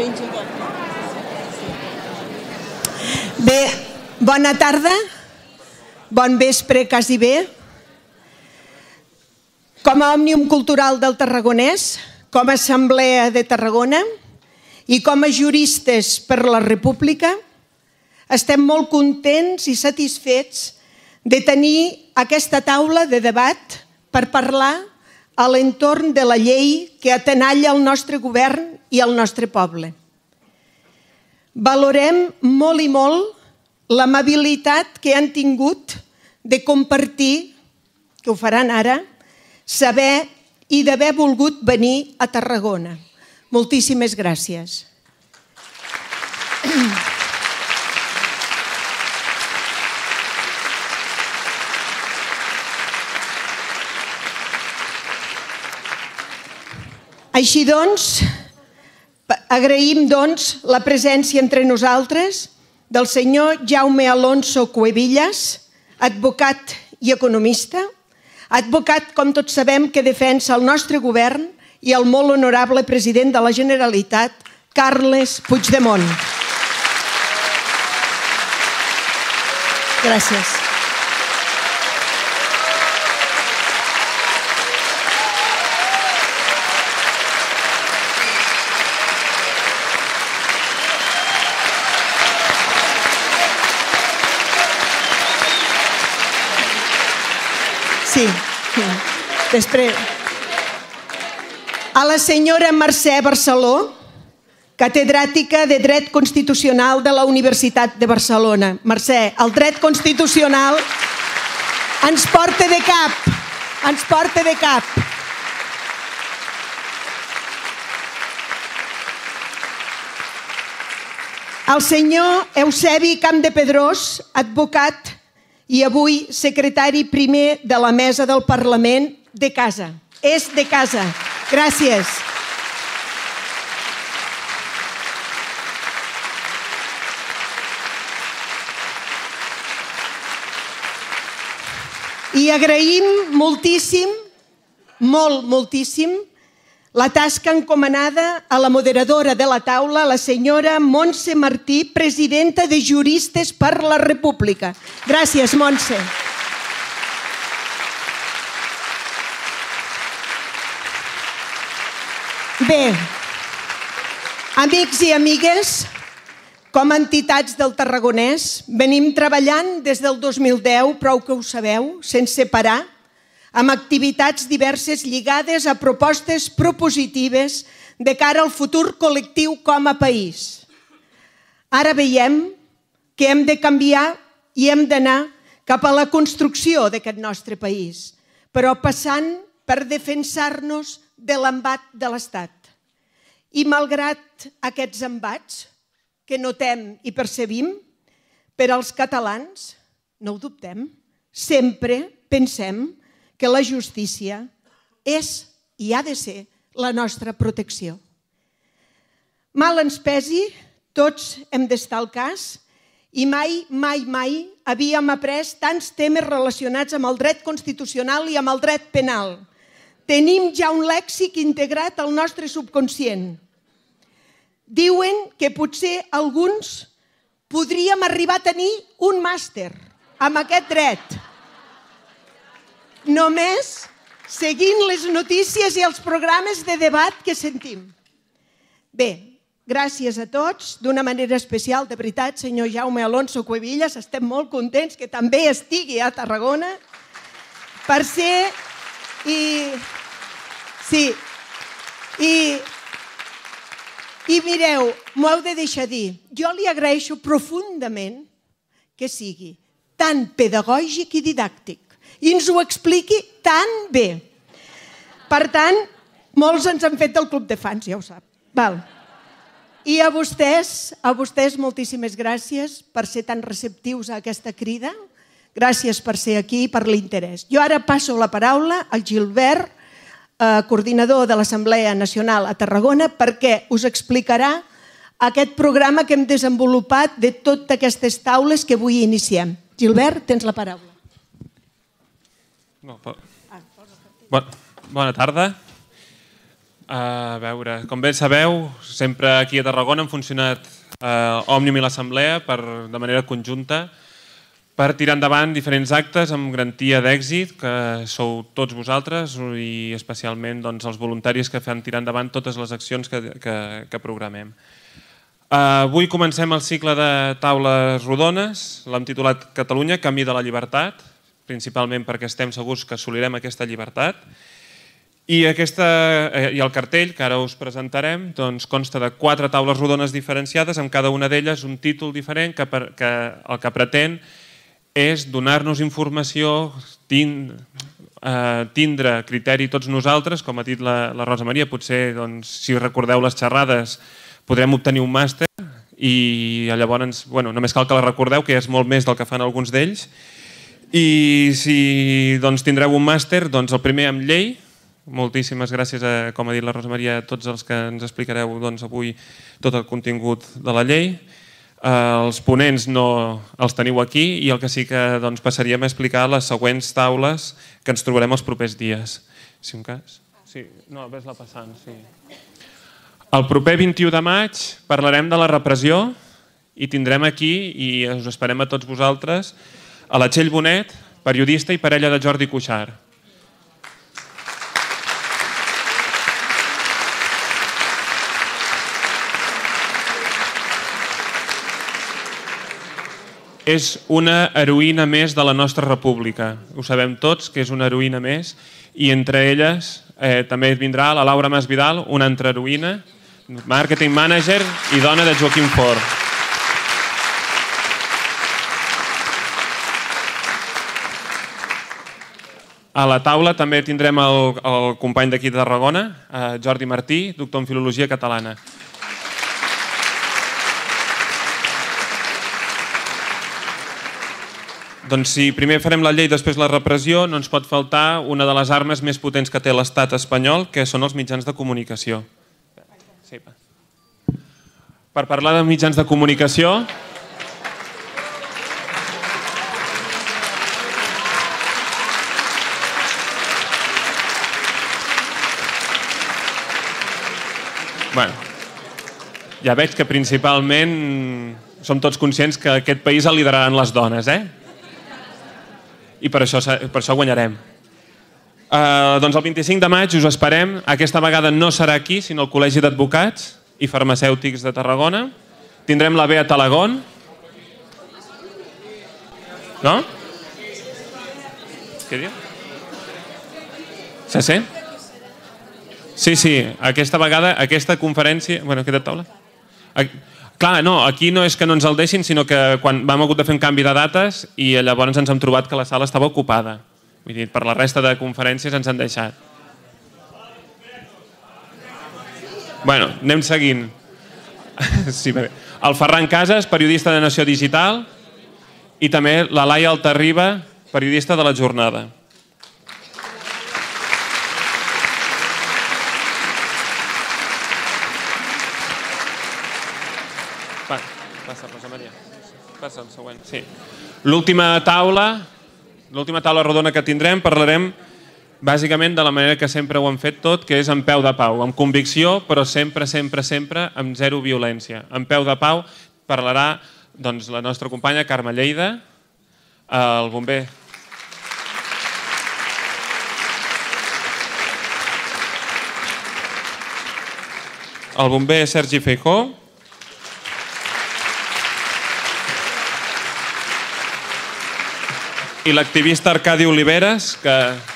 Bé, bona tarda, bon vespre quasi bé. Com a Òmnium Cultural del Tarragonès, com a Assemblea de Tarragona i com a juristes per la República, estem molt contents i satisfets de tenir aquesta taula de debat per parlar a l'entorn de la llei que atenalla el nostre govern i el nostre poble. Valorem molt i molt l'amabilitat que han tingut de compartir, que ho faran ara, saber i d'haver volgut venir a Tarragona. Moltíssimes gràcies. Així doncs, agraïm la presència entre nosaltres del senyor Jaume Alonso Cuevillas, advocat i economista, advocat, com tots sabem, que defensa el nostre govern i el molt honorable president de la Generalitat, Carles Puigdemont. Gràcies. Sí, després. A la senyora Mercè Barceló, catedràtica de Dret Constitucional de la Universitat de Barcelona. Mercè, el dret constitucional ens porta de cap, ens porta de cap. El senyor Eusebi Campdepedrós, advocat i avui secretari primer de la mesa del Parlament de casa. És de casa. Gràcies. I agraïm moltíssim, moltíssim, la tasca encomanada a la moderadora de la taula, la senyora Montse Martí, presidenta de Juristes per la República. Gràcies, Montse. Bé, amics i amigues, com a entitats del Tarragonès, venim treballant des del 2010, prou que ho sabeu, sense parar, amb activitats diverses lligades a propostes propositives de cara al futur col·lectiu com a país. Ara veiem que hem de canviar i hem d'anar cap a la construcció d'aquest nostre país, però passant per defensar-nos de l'embat de l'Estat. I malgrat aquests embats que notem i percebim, per als catalans, no ho dubtem, sempre pensem que la justícia és i ha de ser la nostra protecció. Mal ens pesi, tots hem d'estar al cas i mai havíem après tants temes relacionats amb el dret constitucional i amb el dret penal. Tenim ja un lèxic integrat al nostre subconscient. Diuen que potser alguns podríem arribar a tenir un màster amb aquest dret. Només seguint les notícies i els programes de debat que sentim. Bé, gràcies a tots, d'una manera especial, de veritat, senyor Jaume Alonso Cuevillas, estem molt contents que també estigui a Tarragona per ser... I mireu, m'ho heu de deixar dir, jo li agraeixo profundament que sigui tan pedagògic i didàctic i ens ho expliqui tan bé. Per tant, molts ens han fet el club de fans, ja ho sap. I a vostès moltíssimes gràcies per ser tan receptius a aquesta crida. Gràcies per ser aquí i per l'interès. Jo ara passo la paraula al Gilbert, coordinador de l'Assemblea Nacional a Tarragona, perquè us explicarà aquest programa que hem desenvolupat de totes aquestes taules que avui iniciem. Gilbert, tens la paraula. Bona tarda. A veure, com bé sabeu, sempre aquí a Tarragona han funcionat Òmnium i l'Assemblea de manera conjunta per tirar endavant diferents actes amb garantia d'èxit, que sou tots vosaltres i especialment els voluntaris que fan tirar endavant totes les accions que programem. Avui comencem el cicle de taules rodones, l'hem titulat Catalunya, Camí de la Llibertat, principalment perquè estem segurs que assolirem aquesta llibertat. I el cartell, que ara us presentarem, consta de 4 taules rodones diferenciades, amb cada una d'elles un títol diferent que el que pretén és donar-nos informació, tindre criteri tots nosaltres, com ha dit la Rosa Maria, potser si recordeu les xerrades podrem obtenir un màster i llavors només cal que la recordeu, que és molt més del que fan alguns d'ells. I si tindreu un màster, el primer amb llei. Moltíssimes gràcies, com ha dit la Rosa Maria, a tots els que ens explicareu avui tot el contingut de la llei. Els ponents no els teniu aquí i el que sí que passaríem a explicar les següents taules que ens trobarem els propers dies. Si un cas? Sí, no, ves-la passant, sí. El proper 21 de maig parlarem de la repressió i tindrem aquí, i us esperem a tots vosaltres, a la Txell Bonet, periodista i parella de Jordi Cuixart. És una heroïna més de la nostra república. Ho sabem tots, que és una heroïna més, i entre elles també vindrà la Laura Masvidal, una altra heroïna, marketing manager i dona de Joaquim Fort. A la taula també tindrem el company d'aquí de Tarragona, Jordi Martí, doctor en Filologia Catalana. Doncs si primer farem la llei i després la repressió, no ens pot faltar una de les armes més potents que té l'estat espanyol, que són els mitjans de comunicació. Per parlar de mitjans de comunicació, ja veig que principalment som tots conscients que aquest país el lideraran les dones, i per això guanyarem. Doncs el 25 de maig us esperem. Aquesta vegada no serà aquí, sinó al Col·legi d'Advocats i Farmacèutics de Tarragona. Tindrem la Bea Talagón. No? Què diu? Sí? Sí, aquesta vegada, aquesta conferència... Aquesta taula? Clar, no, aquí no és que no ens el deixin, sinó que quan vam hagut de fer un canvi de dates i llavors ens hem trobat que la sala estava ocupada. Vull dir, per la resta de conferències ens han deixat. Anem seguint. El Ferran Casas, periodista de Nació Digital, i també la Laia Altarriba, periodista de La Jornada. Passa, Rosa Maria. Passa el següent. L'última taula rodona que tindrem, parlarem bàsicament de la manera que sempre ho hem fet tot, que és amb peu de pau, amb convicció, però sempre amb zero violència. Amb peu de pau parlarà la nostra companya Carme Lleida, el bomber Sergi Feijó, i l'activista Arcadi Oliveres, que...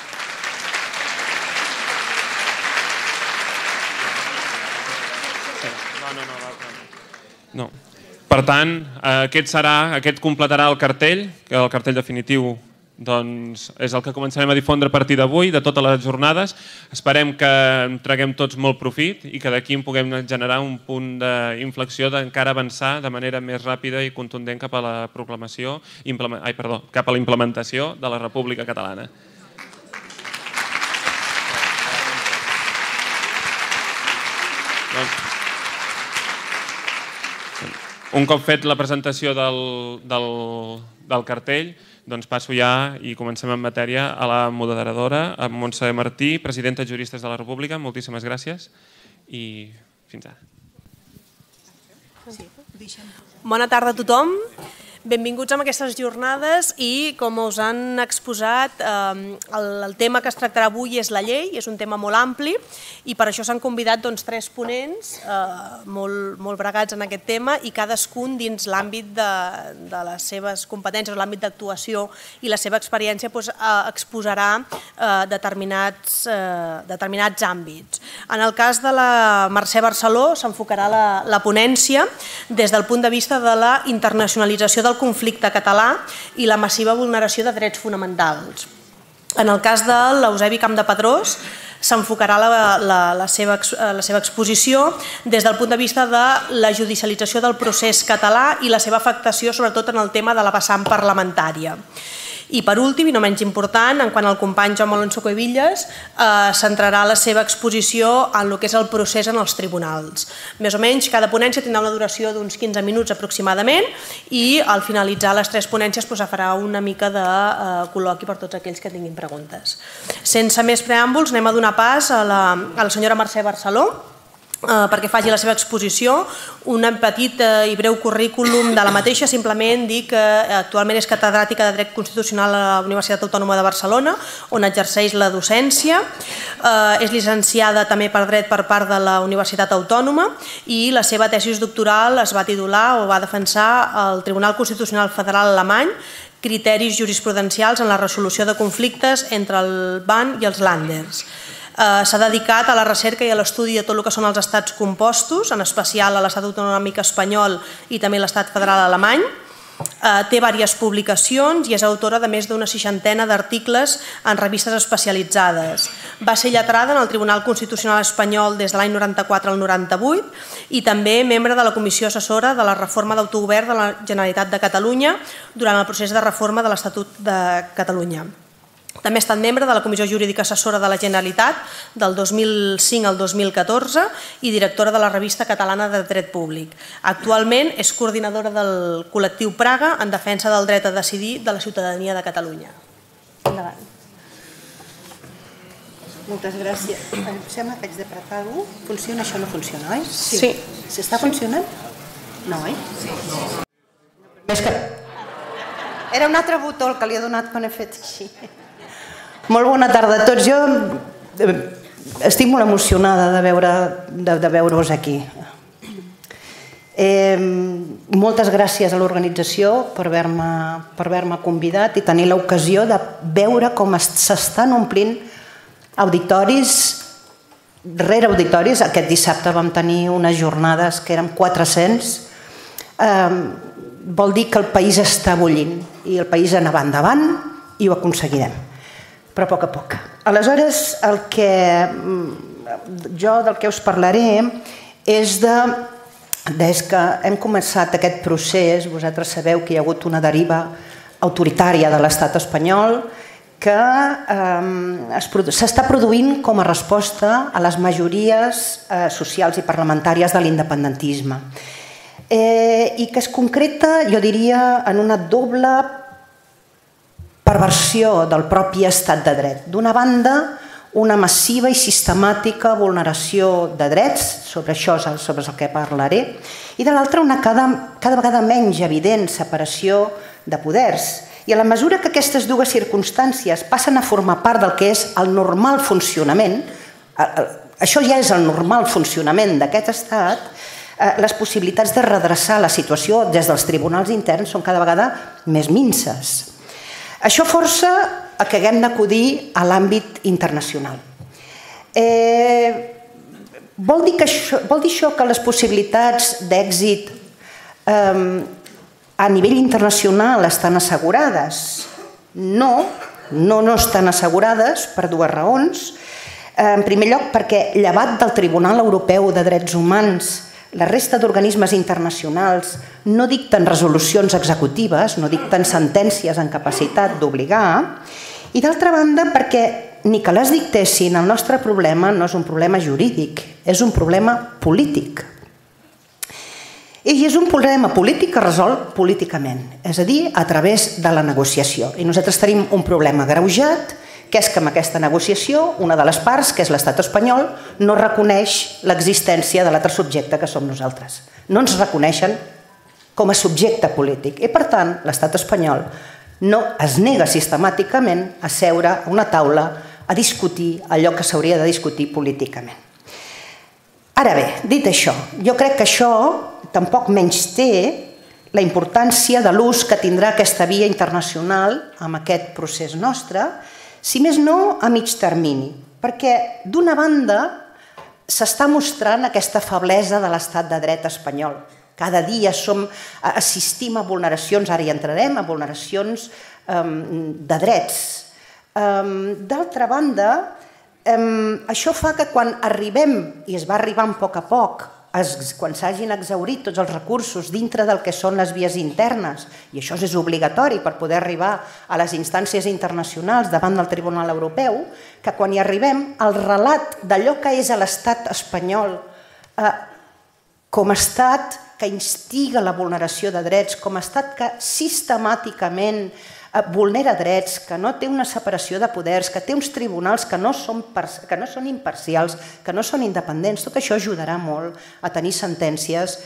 No. Per tant, aquest completarà el cartell, que el cartell definitiu és el que començarem a difondre a partir d'avui, de totes les jornades. Esperem que en traguem tots molt profit i que d'aquí en puguem generar un punt d'inflexió d'encara avançar de manera més ràpida i contundent cap a la proclamació, cap a la implementació de la República Catalana. Un cop fet la presentació del cartell, Doncs passo ja i comencem en matèria a la moderadora, a Montse Martí, presidenta de Juristes de la República. Moltíssimes gràcies i fins ara. Bona tarda a tothom. Benvinguts a aquestes jornades i, com us han exposat, el tema que es tractarà avui és la llei, és un tema molt ampli i per això s'han convidat tres ponents molt bregats en aquest tema i cadascun dins l'àmbit de les seves competències, l'àmbit d'actuació i la seva experiència exposarà determinats àmbits. En el cas de la Mercè Barceló s'enfocarà la ponència des del punt de vista de la internacionalització del conflicte català i la massiva vulneració de drets fonamentals. En el cas de l'Eusebi Campdepadrós s'enfocarà la seva exposició des del punt de vista de la judicialització del procés català i la seva afectació sobretot en el tema de la vessant parlamentària. I per últim, i no menys important, en quant al company Jaume Alonso Cuevillas, centrarà la seva exposició en el que és el procés en els tribunals. Més o menys, cada ponència tindrà una duració d'uns 15 minuts aproximadament i al finalitzar les 3 ponències es farà una mica de col·loqui per tots aquells que tinguin preguntes. Sense més preàmbuls, anem a donar pas a la senyora Mercè Barceló perquè faci la seva exposició, un petit i breu currículum de la mateixa, simplement dir que actualment és catedràtica de Dret Constitucional a la Universitat Autònoma de Barcelona, on exerceix la docència, és llicenciada també per Dret per part de la Universitat Autònoma i la seva tesis doctoral es va titular o va defensar al Tribunal Constitucional Federal Alemany criteris jurisprudencials en la resolució de conflictes entre el BAN i els Länders. S'ha dedicat a la recerca i a l'estudi de tot el que són els estats compostos, en especial a l'estat autonòmic espanyol i també l'estat federal alemany. Té diverses publicacions i és autora de més d'una 60 d'articles en revistes especialitzades. Va ser lletrada en el Tribunal Constitucional Espanyol des de l'any 94 al 98 i també membre de la Comissió Assessora de la Reforma d'Autogovern de la Generalitat de Catalunya durant el procés de reforma de l'Estatut de Catalunya. També ha estat membre de la Comissió Jurídica Assessora de la Generalitat del 2005 al 2014 i directora de la Revista Catalana de Dret Públic. Actualment és coordinadora del col·lectiu Praga en defensa del dret a decidir de la ciutadania de Catalunya. Endavant. Moltes gràcies. Em sembla que haig d'apretar alguna cosa. Funciona? Això no funciona, oi? Sí. S'està funcionant? No, oi? Sí. Era un altre botó el que li he donat quan he fet així. Molt bona tarda a tots. Jo estic molt emocionada de veure-vos aquí. Moltes gràcies a l'organització per haver-me convidat i tenir l'ocasió de veure com s'estan omplint auditoris rere auditoris. Aquest dissabte vam tenir unes jornades que eren 400. Vol dir que el país està bullint i el país anava endavant i ho aconseguirem, però a poc a poc. Aleshores, del que us parlaré és des que hem començat aquest procés. Vosaltres sabeu que hi ha hagut una deriva autoritària de l'estat espanyol que s'està produint com a resposta a les majories socials i parlamentàries de l'independentisme i que es concreta, jo diria, en una doble perversió del propi estat de dret. D'una banda, una massiva i sistemàtica vulneració de drets, sobre això és sobre el que parlaré, i de l'altra una cada vegada menys evident separació de poders. I a la mesura que aquestes dues circumstàncies passen a formar part del que és el normal funcionament, això ja és el normal funcionament d'aquest estat, les possibilitats de redreçar la situació des dels tribunals interns són cada vegada més minses. Això força a que haguem d'acudir a l'àmbit internacional. Vol dir això que les possibilitats d'èxit a nivell internacional estan assegurades? No, no estan assegurades per dues raons. En primer lloc, perquè llevat del Tribunal Europeu de Drets Humans, la resta d'organismes internacionals no dicten resolucions executives, no dicten sentències en capacitat d'obligar, i d'altra banda perquè ni que les dictessin, el nostre problema no és un problema jurídic, és un problema polític. I és un problema polític que resol políticament, és a dir, a través de la negociació. I nosaltres tenim un problema agreujat, que és que amb aquesta negociació, una de les parts, que és l'estat espanyol, no reconeix l'existència de l'altre subjecte que som nosaltres. No ens reconeixen com a subjecte polític. I, per tant, l'estat espanyol no es nega sistemàticament a seure a una taula a discutir allò que s'hauria de discutir políticament. Ara bé, dit això, jo crec que això tampoc menys té la importància de l'ús que tindrà aquesta via internacional amb aquest procés nostre, si més no a mig termini, perquè d'una banda s'està mostrant aquesta feblesa de l'estat de dret espanyol. Cada dia assistim a vulneracions, ara hi entrarem, a vulneracions de drets. D'altra banda, això fa que quan arribem, i es va arribant a poc, quan s'hagin exhaurit tots els recursos dintre del que són les vies internes, i això és obligatori per poder arribar a les instàncies internacionals davant del Tribunal Europeu, que quan hi arribem, el relat d'allò que és l'estat espanyol com a estat que instiga la vulneració de drets, com a estat que sistemàticament vulnera drets, que no té una separació de poders, que té uns tribunals que no són imparcials, que no són independents, tot això ajudarà molt a tenir sentències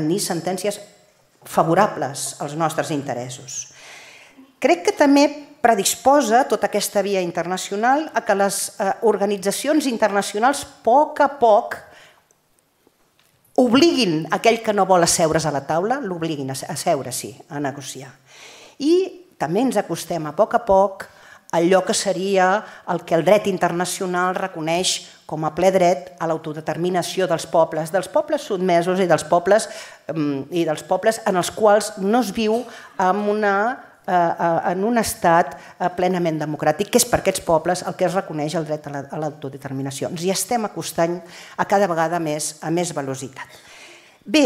favorables als nostres interessos. Crec que també predisposa tota aquesta via internacional a que les organitzacions internacionals a poc obliguin aquell que no vol asseure's a la taula, l'obliguin a seure, sí, a negociar. I també ens acostem a poc allò que seria el que el dret internacional reconeix com a ple dret a l'autodeterminació dels pobles sotmesos i dels pobles en els quals no es viu en un estat plenament democràtic, que és per aquests pobles el que es reconeix el dret a l'autodeterminació. Ens hi estem acostant a cada vegada més a més velocitat. Bé,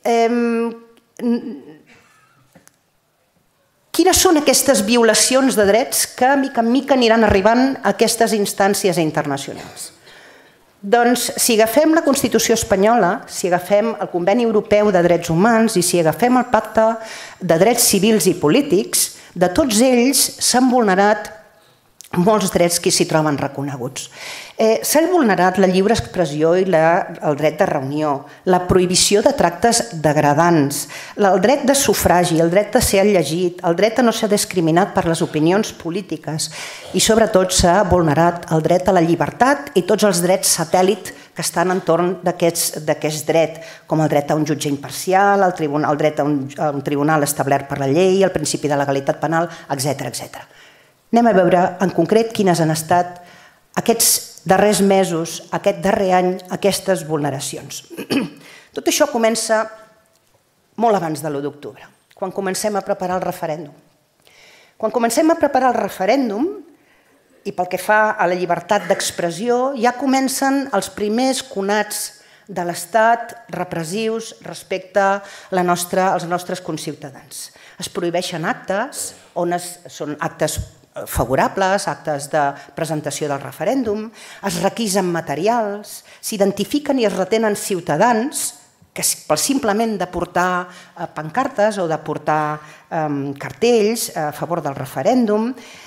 quines són aquestes violacions de drets que mica en mica aniran arribant a aquestes instàncies internacionals? Doncs si agafem la Constitució espanyola, si agafem el Conveni Europeu de Drets Humans i si agafem el Pacte de Drets Civils i Polítics, de tots ells s'han vulnerat molts drets que s'hi troben reconeguts. S'han vulnerat la lliure expressió i el dret de reunió, la prohibició de tractes degradants, el dret de sufragi, el dret de ser llegit, el dret a no ser discriminat per les opinions polítiques i sobretot s'ha vulnerat el dret a la llibertat i tots els drets satèl·lit que estan entorn d'aquest dret, com el dret a un jutge imparcial, el dret a un tribunal establert per la llei, el principi de legalitat penal, etc. Anem a veure en concret quines han estat aquests darrers mesos, aquest darrer any, aquestes vulneracions. Tot això comença molt abans de l'1 d'octubre, quan comencem a preparar el referèndum. Quan comencem a preparar el referèndum, i pel que fa a la llibertat d'expressió, ja comencen els primers conats de l'Estat repressius respecte als nostres conciutadans. Es prohibeixen actes, són actes favorables, actes de presentació del referèndum, es requisen materials, s'identifiquen i es retenen ciutadans que simplement de portar pancartes o de portar cartells a favor del referèndum,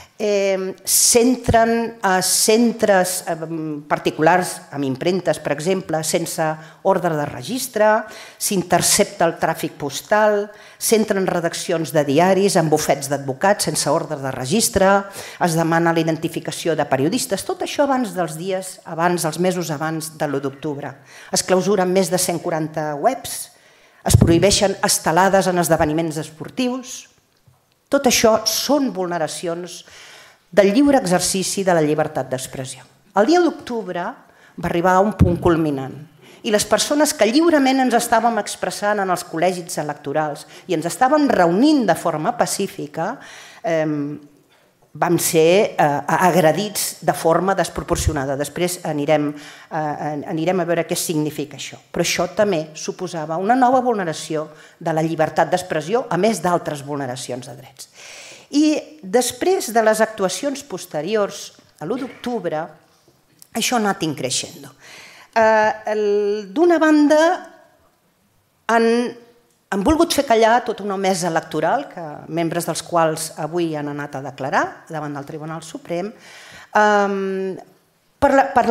s'entren a centres particulars amb impremtes, per exemple, sense ordre de registre, s'intercepta el tràfic postal, s'entren redaccions de diaris amb bufets d'advocats sense ordre de registre, es demana la identificació de periodistes, tot això abans dels dies, els mesos abans de l'1 d'octubre. Es clausuren més de 140 webs, es prohibeixen estelades en esdeveniments esportius. Tot això són vulneracions del lliure exercici de la llibertat d'expressió. El dia 1 d'octubre va arribar a un punt culminant i les persones que lliurement ens estàvem expressant en els col·legis electorals i ens estàvem reunint de forma pacífica vam ser agredits de forma desproporcionada. Després anirem a veure què significa això. Però això també suposava una nova vulneració de la llibertat d'expressió, a més d'altres vulneracions de drets. I després de les actuacions posteriors, a l'1 d'octubre, això ha anat increixent. D'una banda, han han volgut fer callar tota una mesa electoral, membres dels quals avui han anat a declarar davant del Tribunal Suprem, per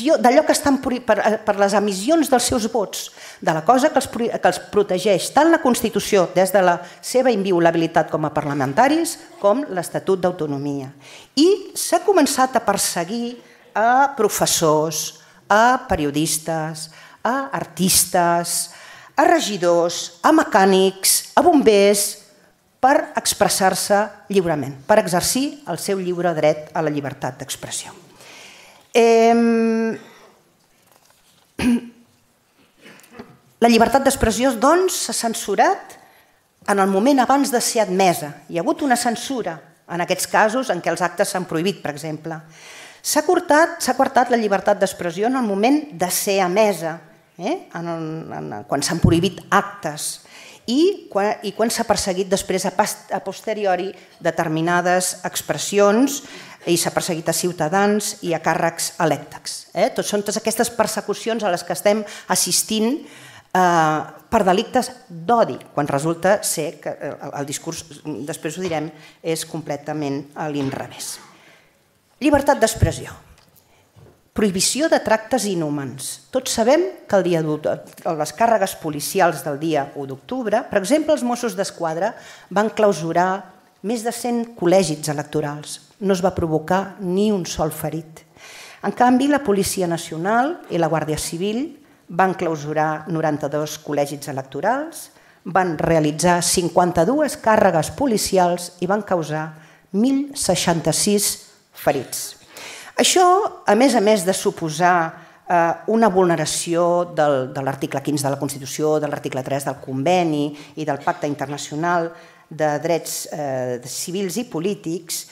les emissions dels seus vots, de la cosa que els protegeix tant la Constitució des de la seva inviolabilitat com a parlamentaris com l'Estatut d'Autonomia. I s'ha començat a perseguir a professors, a periodistes, a artistes, a regidors, a mecànics, a bombers, per expressar-se lliurement, per exercir el seu lliure dret a la llibertat d'expressió. La llibertat d'expressió, doncs, s'ha censurat en el moment abans de ser admesa. Hi ha hagut una censura en aquests casos en què els actes s'han prohibit, per exemple. S'ha coartat la llibertat d'expressió en el moment de ser emesa, quan s'han prohibit actes i quan s'ha perseguit després a posteriori determinades expressions i s'ha perseguit a ciutadans i a càrrecs electes. Són totes aquestes persecucions a les que estem assistint per delictes d'odi, quan resulta ser que el discurs, després ho direm, és completament a l'inrevés. Llibertat d'expressió. Prohibició de tractes inhumans. Tots sabem que les càrregues policials del dia 1 d'octubre, per exemple, els Mossos d'Esquadra van clausurar més de 100 col·legis electorals. No es va provocar ni un sol ferit. En canvi, la Policia Nacional i la Guàrdia Civil van clausurar 92 col·legis electorals, van realitzar 52 càrregues policials i van causar 1.066 ferits. Això, a més de suposar una vulneració de l'article 15 de la Constitució, de l'article 3 del Conveni i del Pacte Internacional de Drets Civils i Polítics,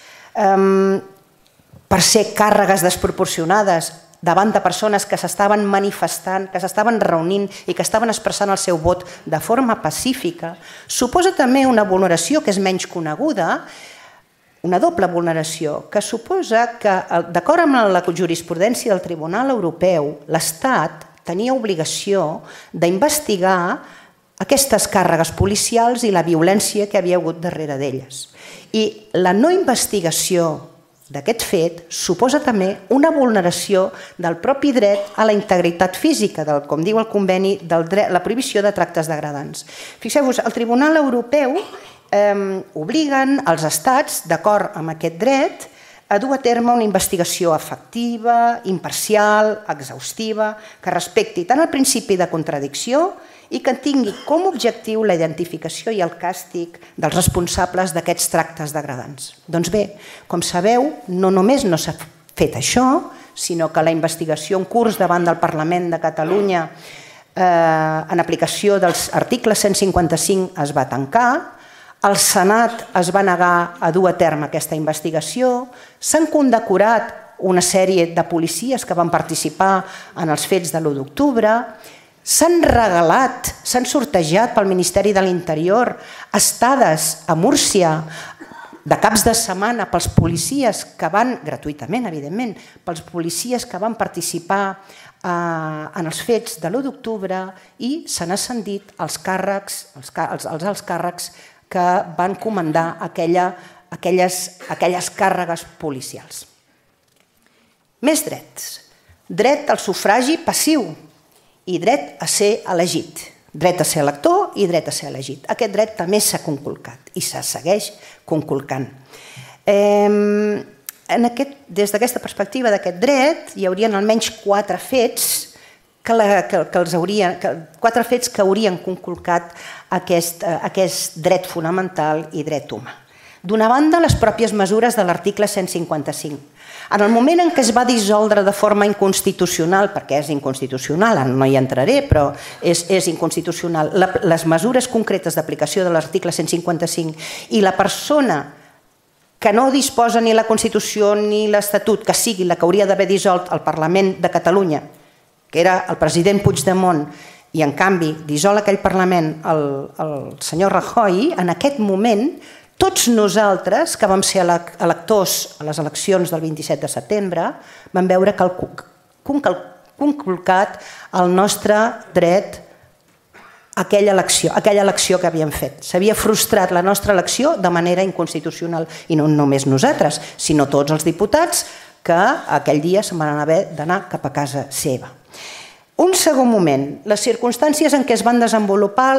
per ser càrregues desproporcionades davant de persones que s'estaven manifestant, que s'estaven reunint i que estaven expressant el seu vot de forma pacífica, suposa també una vulneració que és menys coneguda, una doble vulneració, que suposa que, d'acord amb la jurisprudència del Tribunal Europeu, l'Estat tenia obligació d'investigar aquestes càrregues policials i la violència que havia hagut darrere d'elles. I la no investigació d'aquest fet suposa també una vulneració del propi dret a la integritat física, com diu el conveni, de la prohibició de tractes degradants. Fixeu-vos, el Tribunal Europeu obliguen els estats, d'acord amb aquest dret, a dur a terme una investigació efectiva, imparcial, exhaustiva, que respecti tant el principi de contradicció i que tingui com a objectiu la identificació i el càstig dels responsables d'aquests tractes degradants. Doncs bé, com sabeu, no només no s'ha fet això, sinó que la investigació en curs davant del Parlament de Catalunya en aplicació dels articles 155 es va tancar, el Senat es va negar a dur a terme aquesta investigació, s'han condecorat una sèrie de policies que van participar en els fets de l'1 d'octubre, s'han regalat, s'han sortejat pel Ministeri de l'Interior estades a Múrcia de caps de setmana pels policies que van, gratuïtament evidentment, pels policies que van participar en els fets de l'1 d'octubre i s'han ascendit els alts càrrecs que van comandar aquelles càrregues policials. Més drets. Dret al sufragi passiu i dret a ser elegit. Dret a ser elector i dret a ser elegit. Aquest dret també s'ha conculcat i se segueix conculcant. Des d'aquesta perspectiva d'aquest dret hi haurien almenys 4 fets que haurien conculcat aquest dret fonamental i dret humà. D'una banda, les pròpies mesures de l'article 155. En el moment en què es va dissoldre de forma inconstitucional, perquè és inconstitucional, no hi entraré, però és inconstitucional, les mesures concretes d'aplicació de l'article 155 i la persona que no disposa ni la Constitució ni l'Estatut, que sigui la que hauria d'haver dissolt el Parlament de Catalunya, que era el president Puigdemont, i en canvi dissol aquell Parlament el senyor Rajoy, en aquest moment tots nosaltres que vam ser electors a les eleccions del 27 de setembre vam veure conculcat el nostre dret aquella elecció que havíem fet. S'havia frustrat la nostra elecció de manera inconstitucional, i no només nosaltres, sinó tots els diputats que aquell dia se'n van haver d'anar cap a casa seva. Un segon moment, les circumstàncies en què es van desenvolupar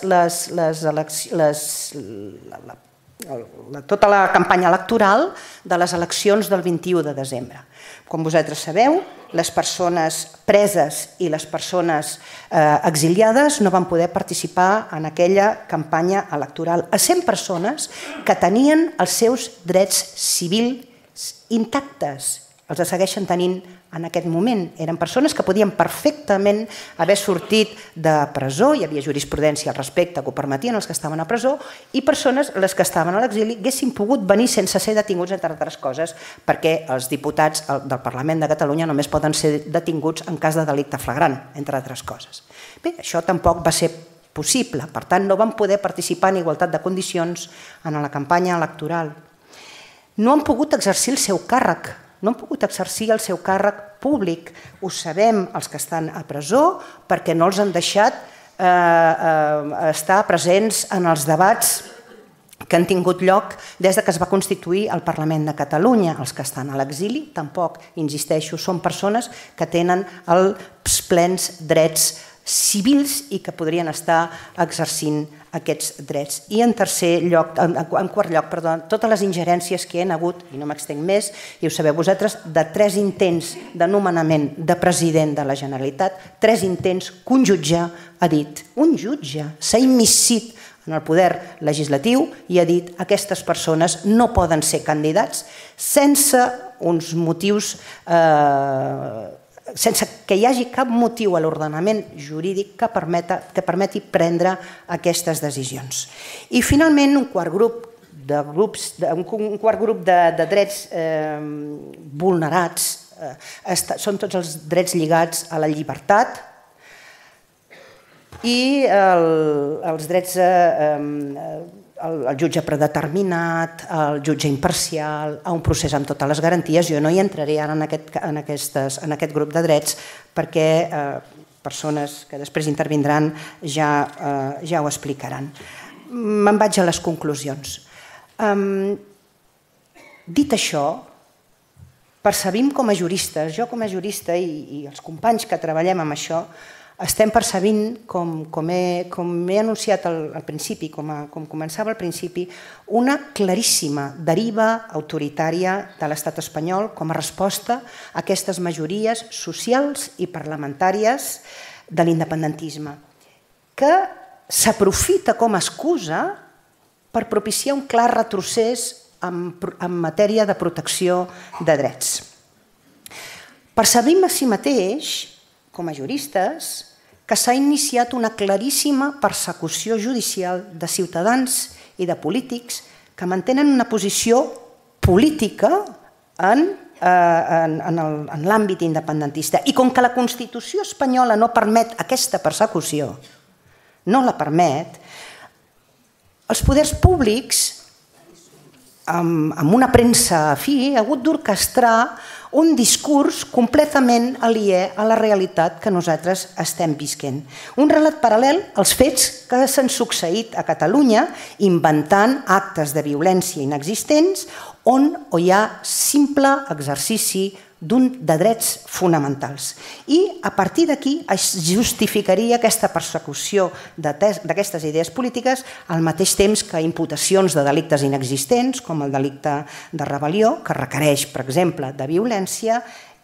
tota la campanya electoral de les eleccions del 21 de desembre. Com vosaltres sabeu, les persones preses i les persones exiliades no van poder participar en aquella campanya electoral. A 100 persones que tenien els seus drets civils intactes. Els segueixen tenint en aquest moment. Eren persones que podien perfectament haver sortit de presó, hi havia jurisprudència al respecte que ho permetien els que estaven a presó, i persones, les que estaven a l'exili, haguessin pogut venir sense ser detinguts, entre altres coses, perquè els diputats del Parlament de Catalunya només poden ser detinguts en cas de delicte flagrant, entre altres coses. Bé, això tampoc va ser possible, per tant no van poder participar en igualtat de condicions en la campanya electoral. No han pogut exercir el seu càrrec, no han pogut exercir el seu càrrec públic. Ho sabem els que estan a presó perquè no els han deixat estar presents en els debats que han tingut lloc des que es va constituir el Parlament de Catalunya. Els que estan a l'exili tampoc, insisteixo, són persones que tenen els plens drets civils i que podrien estar exercint aquests drets. I en quart lloc, totes les ingerències que hi ha hagut, i no m'extenc més, i ho sabeu vosaltres, de 3 intents de nomenament de president de la Generalitat, 3 intents que un jutge ha dit, un jutge s'ha immiscit en el poder legislatiu i ha dit que aquestes persones no poden ser candidats sense uns motius sense que hi hagi cap motiu a l'ordenament jurídic que permeti prendre aquestes decisions. I finalment un quart grup de drets vulnerats són tots els drets lligats a la llibertat i els drets el jutge predeterminat, el jutge imparcial, a un procés amb totes les garanties. Jo no hi entraré ara en aquest grup de drets perquè persones que després intervindran ja ho explicaran. Me'n vaig a les conclusions. Dit això, percebim com a juristes, jo com a jurista i els companys que treballem amb això, estem percebint, com he anunciat al principi, com començava al principi, una claríssima deriva autoritària de l'estat espanyol com a resposta a aquestes majories socials i parlamentàries de l'independentisme, que s'aprofita com a excusa per propiciar un clar retrocés en matèria de protecció de drets. Percebim a si mateix, com a juristes, que s'ha iniciat una claríssima persecució judicial de ciutadans i de polítics que mantenen una posició política en l'àmbit independentista. I com que la Constitució espanyola no permet aquesta persecució, no la permet, els poders públics, amb una premsa afí, ha hagut d'orquestrar un discurs completament aliè a la realitat que nosaltres estem visquent. Un relat paral·lel als fets que s'han succeït a Catalunya, inventant actes de violència inexistents on hi ha simple exercici de drets fonamentals. I a partir d'aquí es justificaria aquesta persecució d'aquestes idees polítiques al mateix temps que imputacions de delictes inexistents, com el delicte de rebel·lió, que requereix, per exemple, de violència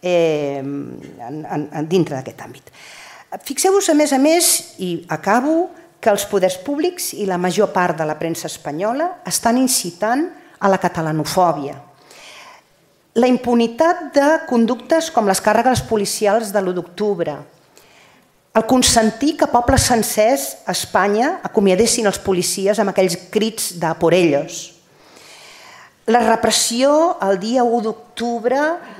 dintre d'aquest àmbit. Fixeu-vos, a més, i acabo, que els poders públics i la major part de la premsa espanyola estan incitant a la catalanofòbia. La impunitat de conductes com les càrregues policials de l'1 d'octubre, el consentir que pobles sencers a Espanya acomiadessin els policies amb aquells crits de por ellos, la repressió el dia 1 d'octubre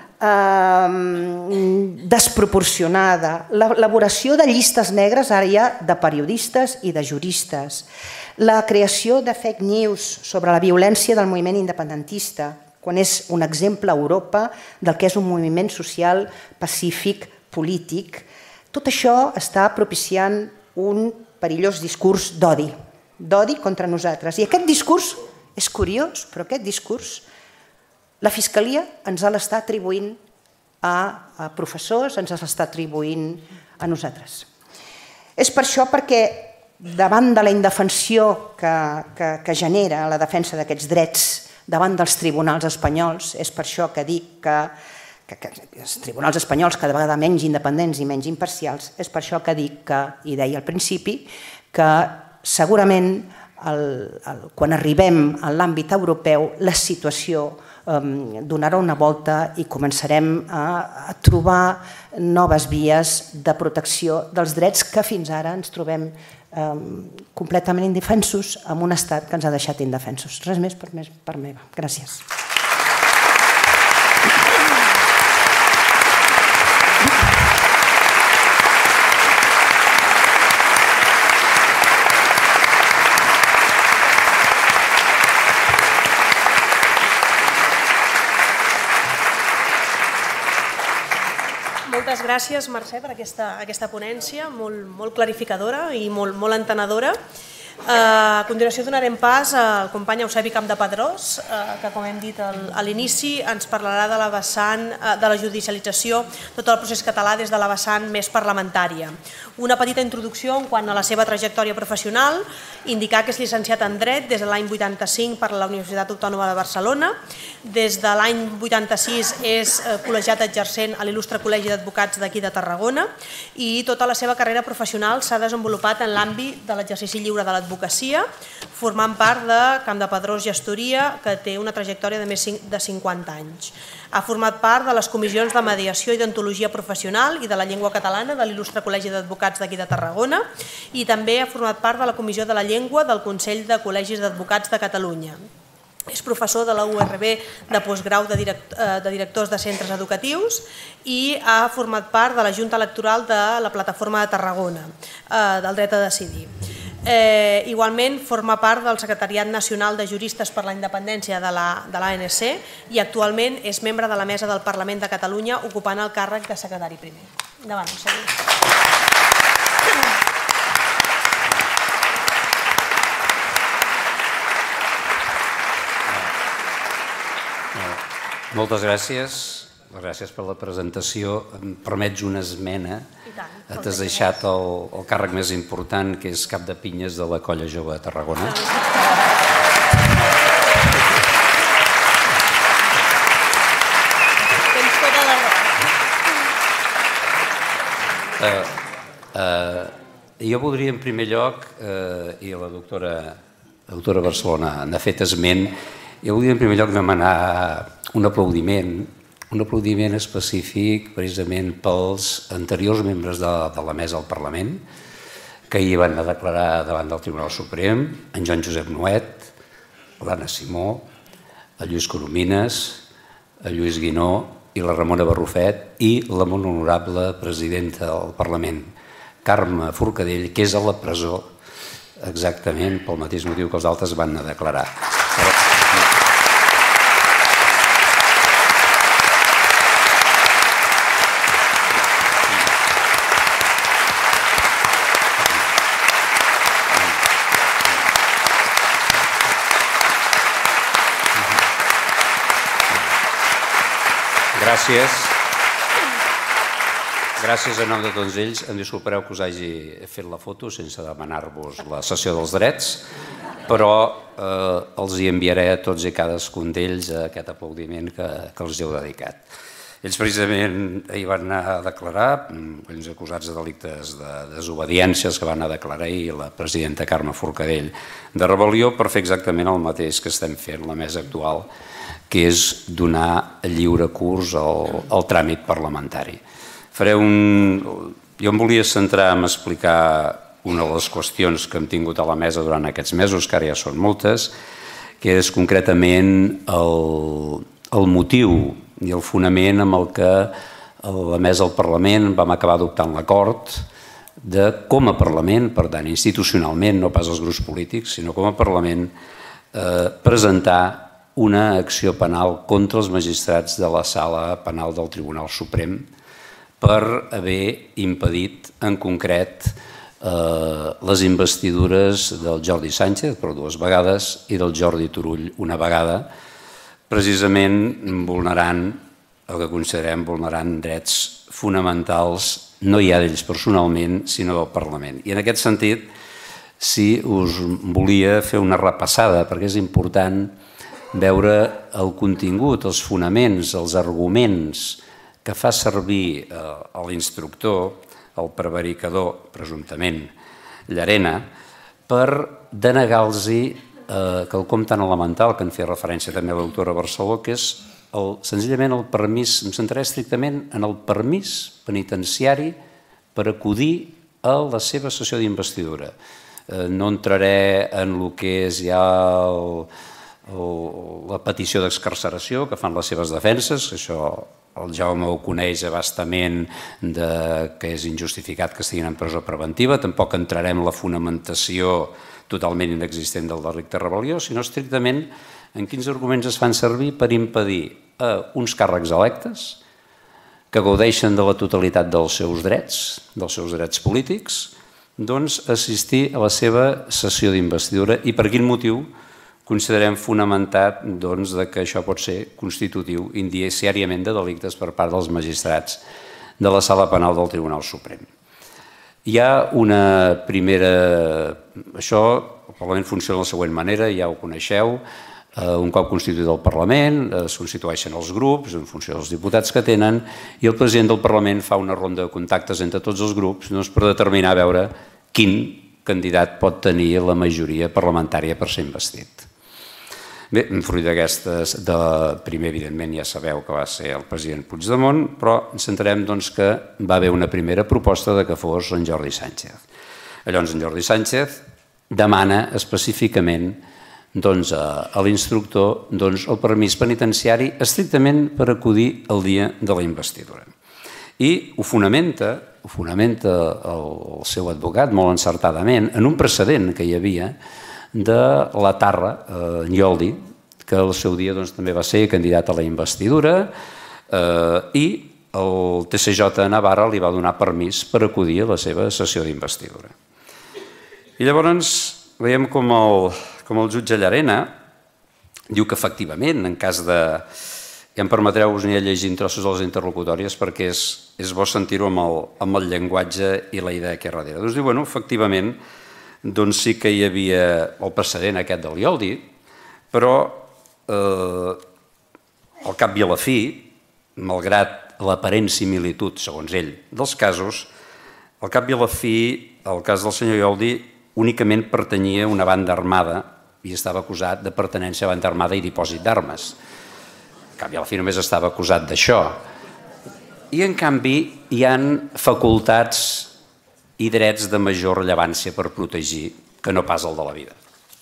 desproporcionada, l'elaboració de llistes negres ara ja de periodistes i de juristes, la creació de fake news sobre la violència del moviment independentista, quan és un exemple a Europa del que és un moviment social pacífic, polític. Tot això està propiciant un perillós discurs d'odi contra nosaltres. I aquest discurs és curiós, però aquest discurs la Fiscalia ens l'està atribuint a professors, ens l'està atribuint a nosaltres. És per això perquè davant de la indefensió que genera la defensa d'aquests drets davant dels tribunals espanyols, és per això que dic que els tribunals espanyols cada vegada menys independents i menys imparcials, és per això que dic que, i deia al principi, que segurament quan arribem a l'àmbit europeu la situació donarà una volta i començarem a trobar noves vies de protecció dels drets que fins ara ens trobem completament indefensos en un estat que ens ha deixat indefensos. Res més per meva. Gràcies. Moltes gràcies, Mercè, per aquesta ponència, molt clarificadora i molt entenedora. A continuació donarem pas al company Eusebi Campdepadrós, que, com hem dit a l'inici, ens parlarà de la vessant de la judicialització, tot el procés català des de la vessant més parlamentària. Una petita introducció en quant a la seva trajectòria professional, indicar que és llicenciat en Dret des de l'any 85 per la Universitat Autònoma de Barcelona. Des de l'any 86 és col·legiat exercent a l'il·lustre Col·legi d'Advocats d'aquí de Tarragona i tota la seva carrera professional s'ha desenvolupat en l'àmbit de l'exercici lliure de l'advocacia, formant part de Campdepadrós Gestoria, que té una trajectòria de més de 50 anys. Ha format part de les comissions de mediació i d'ontologia professional i de la llengua catalana de l'il·lustre Col·legi d'Advocats d'aquí de Tarragona i també ha format part de la Comissió de la Llengua del Consell de Col·legis d'Advocats de Catalunya. És professor de la URB de postgrau de directors de centres educatius i ha format part de la Junta Electoral de la Plataforma de Tarragona, del dret a decidir. Igualment forma part del Secretariat Nacional de Juristes per la Independència de l'ANC i actualment és membre de la Mesa del Parlament de Catalunya ocupant el càrrec de secretari primer. Endavant, Eusebi. Moltes gràcies. Gràcies per la presentació. Em permets una esmena. T'has deixat el càrrec més important, que és cap de pinyes de la Colla Jove de Tarragona. Tens tota la raó. Jo voldria, en primer lloc, i la doctora Barcelona n'ha fet esment, jo voldria en primer lloc demanar un aplaudiment específic precisament pels anteriors membres de la mesa del Parlament que ahir van declarar davant del Tribunal Suprem, en Joan Josep Nuet, l'Anna Simó, el Lluís Coromines, el Lluís Guinó i la Ramona Barrufet i la molt honorable presidenta del Parlament, Carme Forcadell, que és a la presó exactament pel mateix motiu que els altres van declarar. Gràcies en nom de tots ells. Em disculpareu que us hagi fet la foto sense demanar-vos la cessió dels drets, però els hi enviaré a tots i cadascun d'ells aquest aplaudiment que els heu dedicat. Ells precisament ahir van anar a declarar, ells acusats de delictes de desobediències que van anar a declarar ahir la presidenta Carme Forcadell de rebel·lió per fer exactament el mateix que estem fent la mesa actual, que és donar lliure curs al tràmit parlamentari. Jo em volia centrar en explicar una de les qüestions que hem tingut a la mesa durant aquests mesos, que ara ja són moltes, que és concretament el motiu i el fonament amb el que la mesa del Parlament vam acabar adoptant l'acord de, com a Parlament, per tant, institucionalment, no pas els grups polítics, sinó com a Parlament, presentar una acció penal contra els magistrats de la Sala Penal del Tribunal Suprem per haver impedit, en concret, les investidures del Jordi Sánchez per 2 vegades i del Jordi Turull una vegada, precisament vulnerant el que considerem vulnerant drets fonamentals, no ja d'ells personalment, sinó del Parlament. I en aquest sentit, sí, us volia fer una repassada, perquè és important veure el contingut, els fonaments, els arguments que fa servir l'instructor, el prevaricador, presumptament, Llarena, per denegar-los quelcom tan elemental que en feia referència també a l'autora Barceló, que és senzillament el permís, em centraré estrictament en el permís penitenciari per acudir a la seva sessió d'investidura. No entraré en el que és ja la petició d'excarceració que fan les seves defenses, això el Jaume ho coneix abastament que és injustificat que estiguin en presó preventiva, tampoc entrarem en la fonamentació totalment inexistent del delicte de rebel·lió, sinó estrictament en quins arguments es fan servir per impedir a uns càrrecs electes que gaudeixen de la totalitat dels seus drets polítics, doncs assistir a la seva sessió d'investidura i per quin motiu considerem fonamentat que això pot ser constitutiu indiciàriament de delictes per part dels magistrats de la Sala Penal del Tribunal Suprem. Hi ha una primera... Això, el Parlament funciona de la següent manera, ja ho coneixeu, un cop constituït el Parlament, es constitueixen els grups en funció dels diputats que tenen i el president del Parlament fa una ronda de contactes entre tots els grups per determinar a veure quin candidat pot tenir la majoria parlamentària per ser investit. Bé, fruit d'aquestes, primer, evidentment, ja sabeu que va ser el president Puigdemont, però ens centrem que va haver una primera proposta que fos en Jordi Sánchez. Llavors, en Jordi Sánchez demana específicament a l'instructor el permís penitenciari estrictament per acudir al dia de la investidura. I ho fonamenta el seu advocat molt encertadament en un precedent que hi havia de la Tarra, Nyoldi, que al seu dia també va ser candidat a la investidura i el TCJ a Navarra li va donar permís per acudir a la seva sessió d'investidura. I llavors veiem com el jutge Llarena diu que efectivament, en cas de... Ja em permetreu, us aniré llegint trossos de les interlocutòries perquè és bo sentir-ho amb el llenguatge i la idea que hi ha darrere. Doncs diu, efectivament, sí que hi havia el precedent aquest del Ioldi, però al cap i a la fi, malgrat l'aparent similitud, segons ell, dels casos, al cap i a la fi, el cas del senyor Ioldi únicament pertanyia a una banda armada i estava acusat de pertinença a banda armada i dipòsit d'armes. Al cap i a la fi només estava acusat d'això. I, en canvi, hi han facultats i drets de major rellevància per protegir que no pas el de la vida.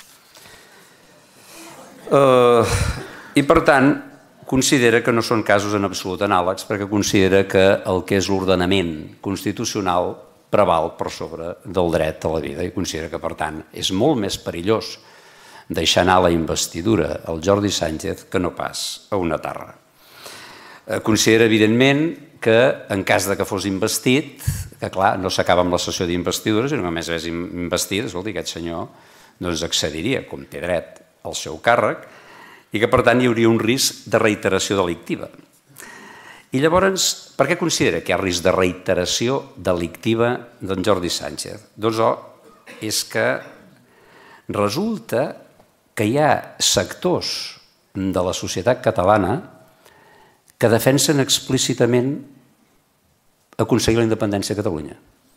I, per tant, considera que no són casos en absolut anàlegs perquè considera que el que és l'ordenament constitucional preval per sobre del dret a la vida i considera que, per tant, és molt més perillós deixar anar la investidura al Jordi Sánchez que no pas a una Tarra. Considera, evidentment, que en cas que fos investit, que clar, no s'acaba amb la sessió d'investidura, sinó que només és investit, escolti, aquest senyor accediria, com té dret, al seu càrrec, i que per tant hi hauria un risc de reiteració delictiva. I llavors, per què considera que hi ha risc de reiteració delictiva d'en Jordi Sánchez? Doncs és que resulta que hi ha sectors de la societat catalana que defensen explícitament aconseguir la independència de Catalunya.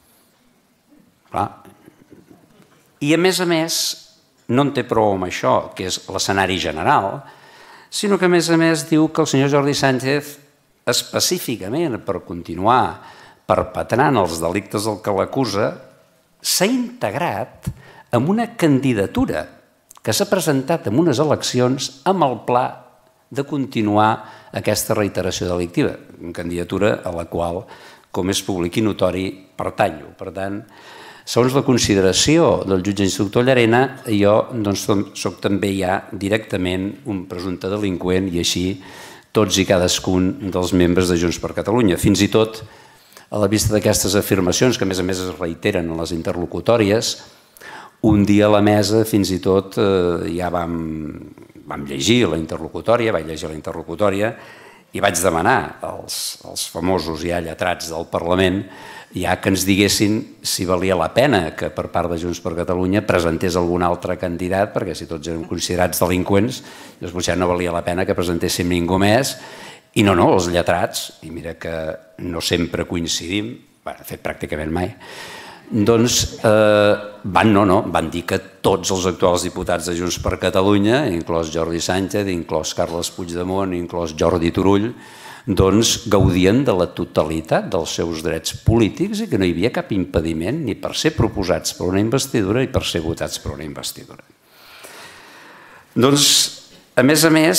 I a més, no en té prou amb això, que és l'escenari general, sinó que a més diu que el senyor Jordi Sánchez, específicament per continuar perpetrant els delictes del que l'acusa, s'ha integrat en una candidatura que s'ha presentat en unes eleccions amb el pla de continuar aquesta reiteració delictiva, una candidatura a la qual, com és públic i notori, pertanyo. Per tant, segons la consideració del jutge instructor Llarena, jo soc també ja directament un presumpte delinqüent i així tots i cadascun dels membres de Junts per Catalunya. Fins i tot a la vista d'aquestes afirmacions, que a més es reiteren en les interlocutòries, un dia a la mesa fins i tot ja vam llegir la interlocutòria, vaig llegir la interlocutòria i vaig demanar als famosos ja lletrats del Parlament ja que ens diguessin si valia la pena que per part de Junts per Catalunya presentés algun altre candidat, perquè si tots eren considerats delinqüents, llavors potser no valia la pena que presentéssim ningú més. I no, els lletrats, i mira que no sempre coincidim, de fet pràcticament mai, doncs van dir que tots els actuals diputats de Junts per Catalunya, inclòs Jordi Sánchez, inclòs Carles Puigdemont, inclòs Jordi Turull, doncs gaudien de la totalitat dels seus drets polítics i que no hi havia cap impediment ni per ser proposats per una investidura ni per ser votats per una investidura. Doncs, a més,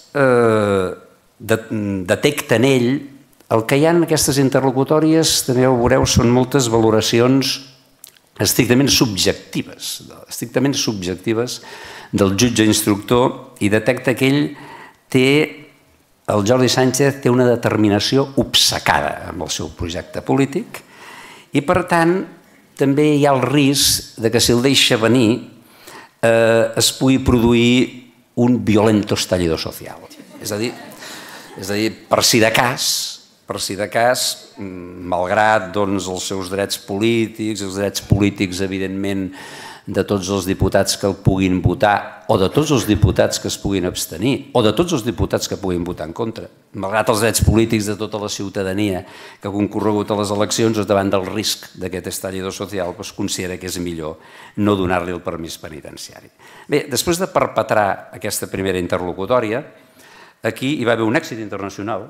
detecta en ell el que hi ha en aquestes interlocutòries, també ho veureu, són moltes valoracions estrictament subjectives del jutge instructor i detecta que el Jordi Sánchez té una determinació obcecada amb el seu projecte polític i, per tant, també hi ha el risc que si el deixa venir es pugui produir un violento estallido social. És a dir, per si de cas, malgrat els seus drets polítics, els drets polítics, evidentment, de tots els diputats que el puguin votar o de tots els diputats que es puguin abstenir o de tots els diputats que puguin votar en contra, malgrat els drets polítics de tota la ciutadania que ha concorregut a les eleccions, davant del risc d'aquest estallido social, considera que és millor no donar-li el permís penitenciari. Bé, després de perpetrar aquesta primera interlocutòria, aquí hi va haver un èxit internacional,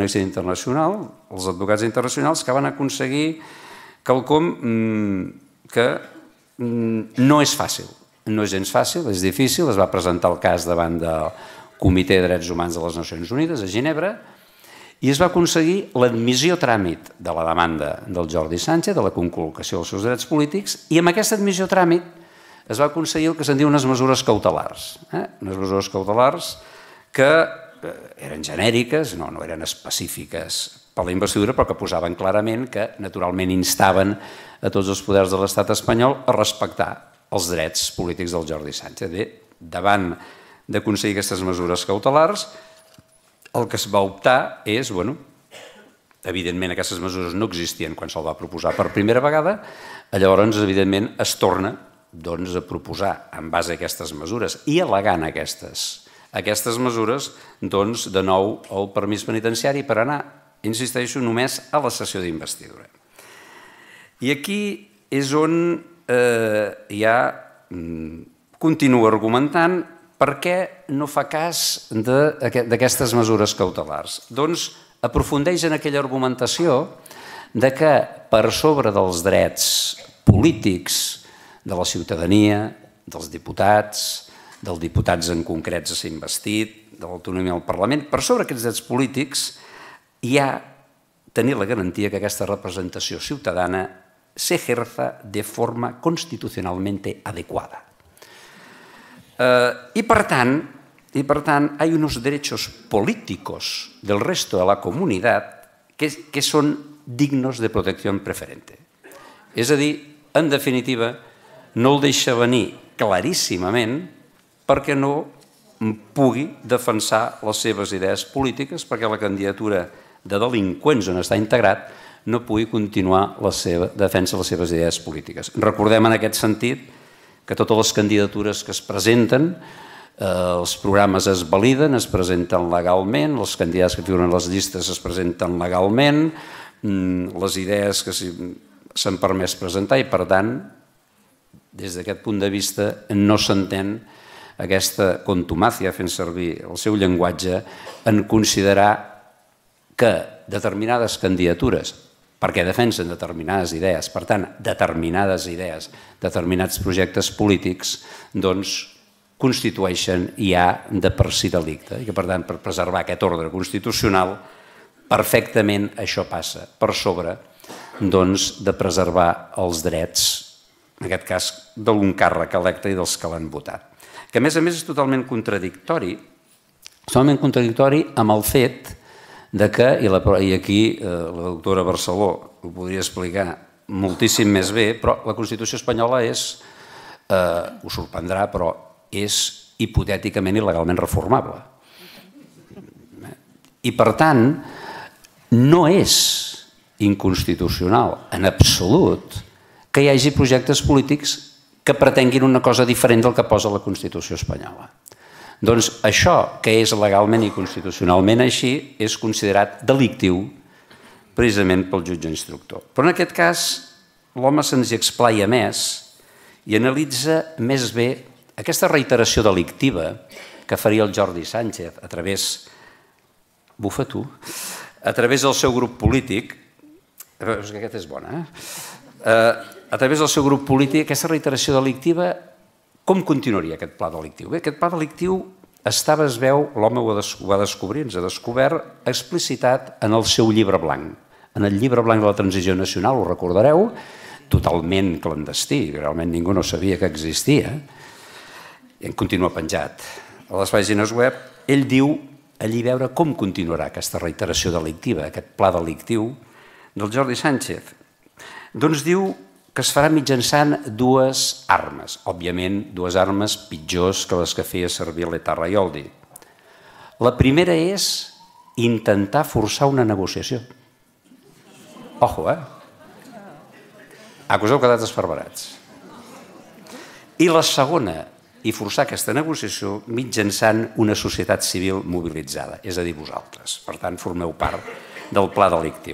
els advocats internacionals que van aconseguir quelcom que no és fàcil, no és gens fàcil, és difícil. Es va presentar el cas davant del Comitè de Drets Humans de les Nacions Unides a Ginebra i es va aconseguir l'admissió a tràmit de la demanda del Jordi Sánchez, de la conculcació dels seus drets polítics, i amb aquesta admissió a tràmit es va aconseguir el que se'n diu unes mesures cautelars. Unes mesures cautelars que eren genèriques, no eren específiques per la investidura, però que posaven clarament que naturalment instaven a tots els poders de l'estat espanyol a respectar els drets polítics del Jordi Sánchez. Davant d'aconseguir aquestes mesures cautelars, el que es va optar és, evidentment aquestes mesures no existien quan se'l va proposar per primera vegada, llavors evidentment es torna a proposar en base a aquestes mesures i al·legant aquestes mesures, de nou el permís penitenciari per anar, insisteixo, només a la sessió d'investidura. I aquí és on ja continua argumentant per què no fa cas d'aquestes mesures cautelars. Doncs aprofundeix en aquella argumentació que per sobre dels drets polítics de la ciutadania, dels diputats en concret a ser investit, de l'autonomia del Parlament, per sobre aquests drets polítics hi ha tenir la garantia que aquesta representació ciutadana se ejerza de forma constitucionalmente adecuada. Y por tanto, hay unos derechos políticos del resto de la comunidad que son dignos de protección preferente. És a dir, en definitiva, no el deixa venir claríssimament perquè no pugui defensar les seves idees polítiques, perquè la candidatura de delinqüents on està integrat no pugui continuar la defensa de les seves idees polítiques. Recordem en aquest sentit que totes les candidatures que es presenten, els programes es validen, es presenten legalment, els candidats que figuren a les llistes es presenten legalment, les idees que s'han permès presentar i, per tant, des d'aquest punt de vista no s'entén aquesta contumàcia, fent servir el seu llenguatge, en considerar que determinades candidatures, perquè defensen determinades idees, per tant, determinades idees, determinats projectes polítics, doncs constitueixen ja de per si delicte i que, per tant, per preservar aquest ordre constitucional, perfectament això passa per sobre de preservar els drets, en aquest cas, d'un càrrec electe i dels que l'han votat. Que, a més, és totalment contradictori amb el fet que, i aquí la doctora Barceló ho podria explicar moltíssim més bé, però la Constitució espanyola és, us sorprendrà, però és hipotèticament i legalment reformable. I per tant, no és inconstitucional en absolut que hi hagi projectes polítics que pretenguin una cosa diferent del que posa la Constitució espanyola. Doncs això, que és legalment i constitucionalment així, és considerat delictiu precisament pel jutge instructor. Però en aquest cas, l'home se'ns hi explaia més i analitza més bé aquesta reiteració delictiva que faria el Jordi Sánchez a través, bufa tu, a través del seu grup polític, aquesta és bona, a través del seu grup polític, aquesta reiteració delictiva, com continuaria aquest pla delictiu? Bé, aquest pla delictiu estava, es veu, l'home ho va descobrir, ens ha descobert, explicitat en el seu llibre blanc. En el llibre blanc de la transició nacional, ho recordareu, totalment clandestí, realment ningú no sabia que existia, i en continua penjat a les pàgines web. Ell diu allí veure com continuarà aquesta reiteració delictiva, aquest pla delictiu del Jordi Sánchez. Doncs diu que es farà mitjançant dues armes, òbviament dues armes pitjors que les que feia servir l'Etarra i Oldi. La primera és intentar forçar una negociació. Ojo, que us heu quedat esparverats. I la segona, i forçar aquesta negociació mitjançant una societat civil mobilitzada, és a dir, vosaltres. Per tant, formeu part del pla delictiu.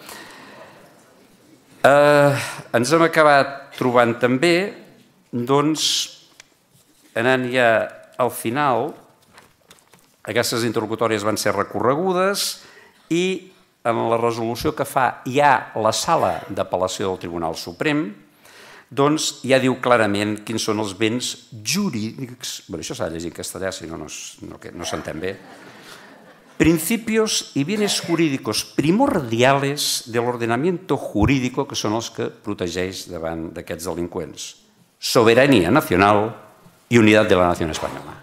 Ens hem acabat trobant també, doncs, anant ja al final, aquestes interlocutòries van ser recorregudes i en la resolució que fa ja la sala d'apel·lació del Tribunal Suprem, doncs ja diu clarament quins són els béns jurídics, això s'ha de llegir en castellà, si no, no s'entén bé, principios y bienes jurídicos primordiales del ordenamiento jurídico, que són els que protegeix davant d'aquests delinqüents. Soberanía nacional i unitat de la nació espanyola.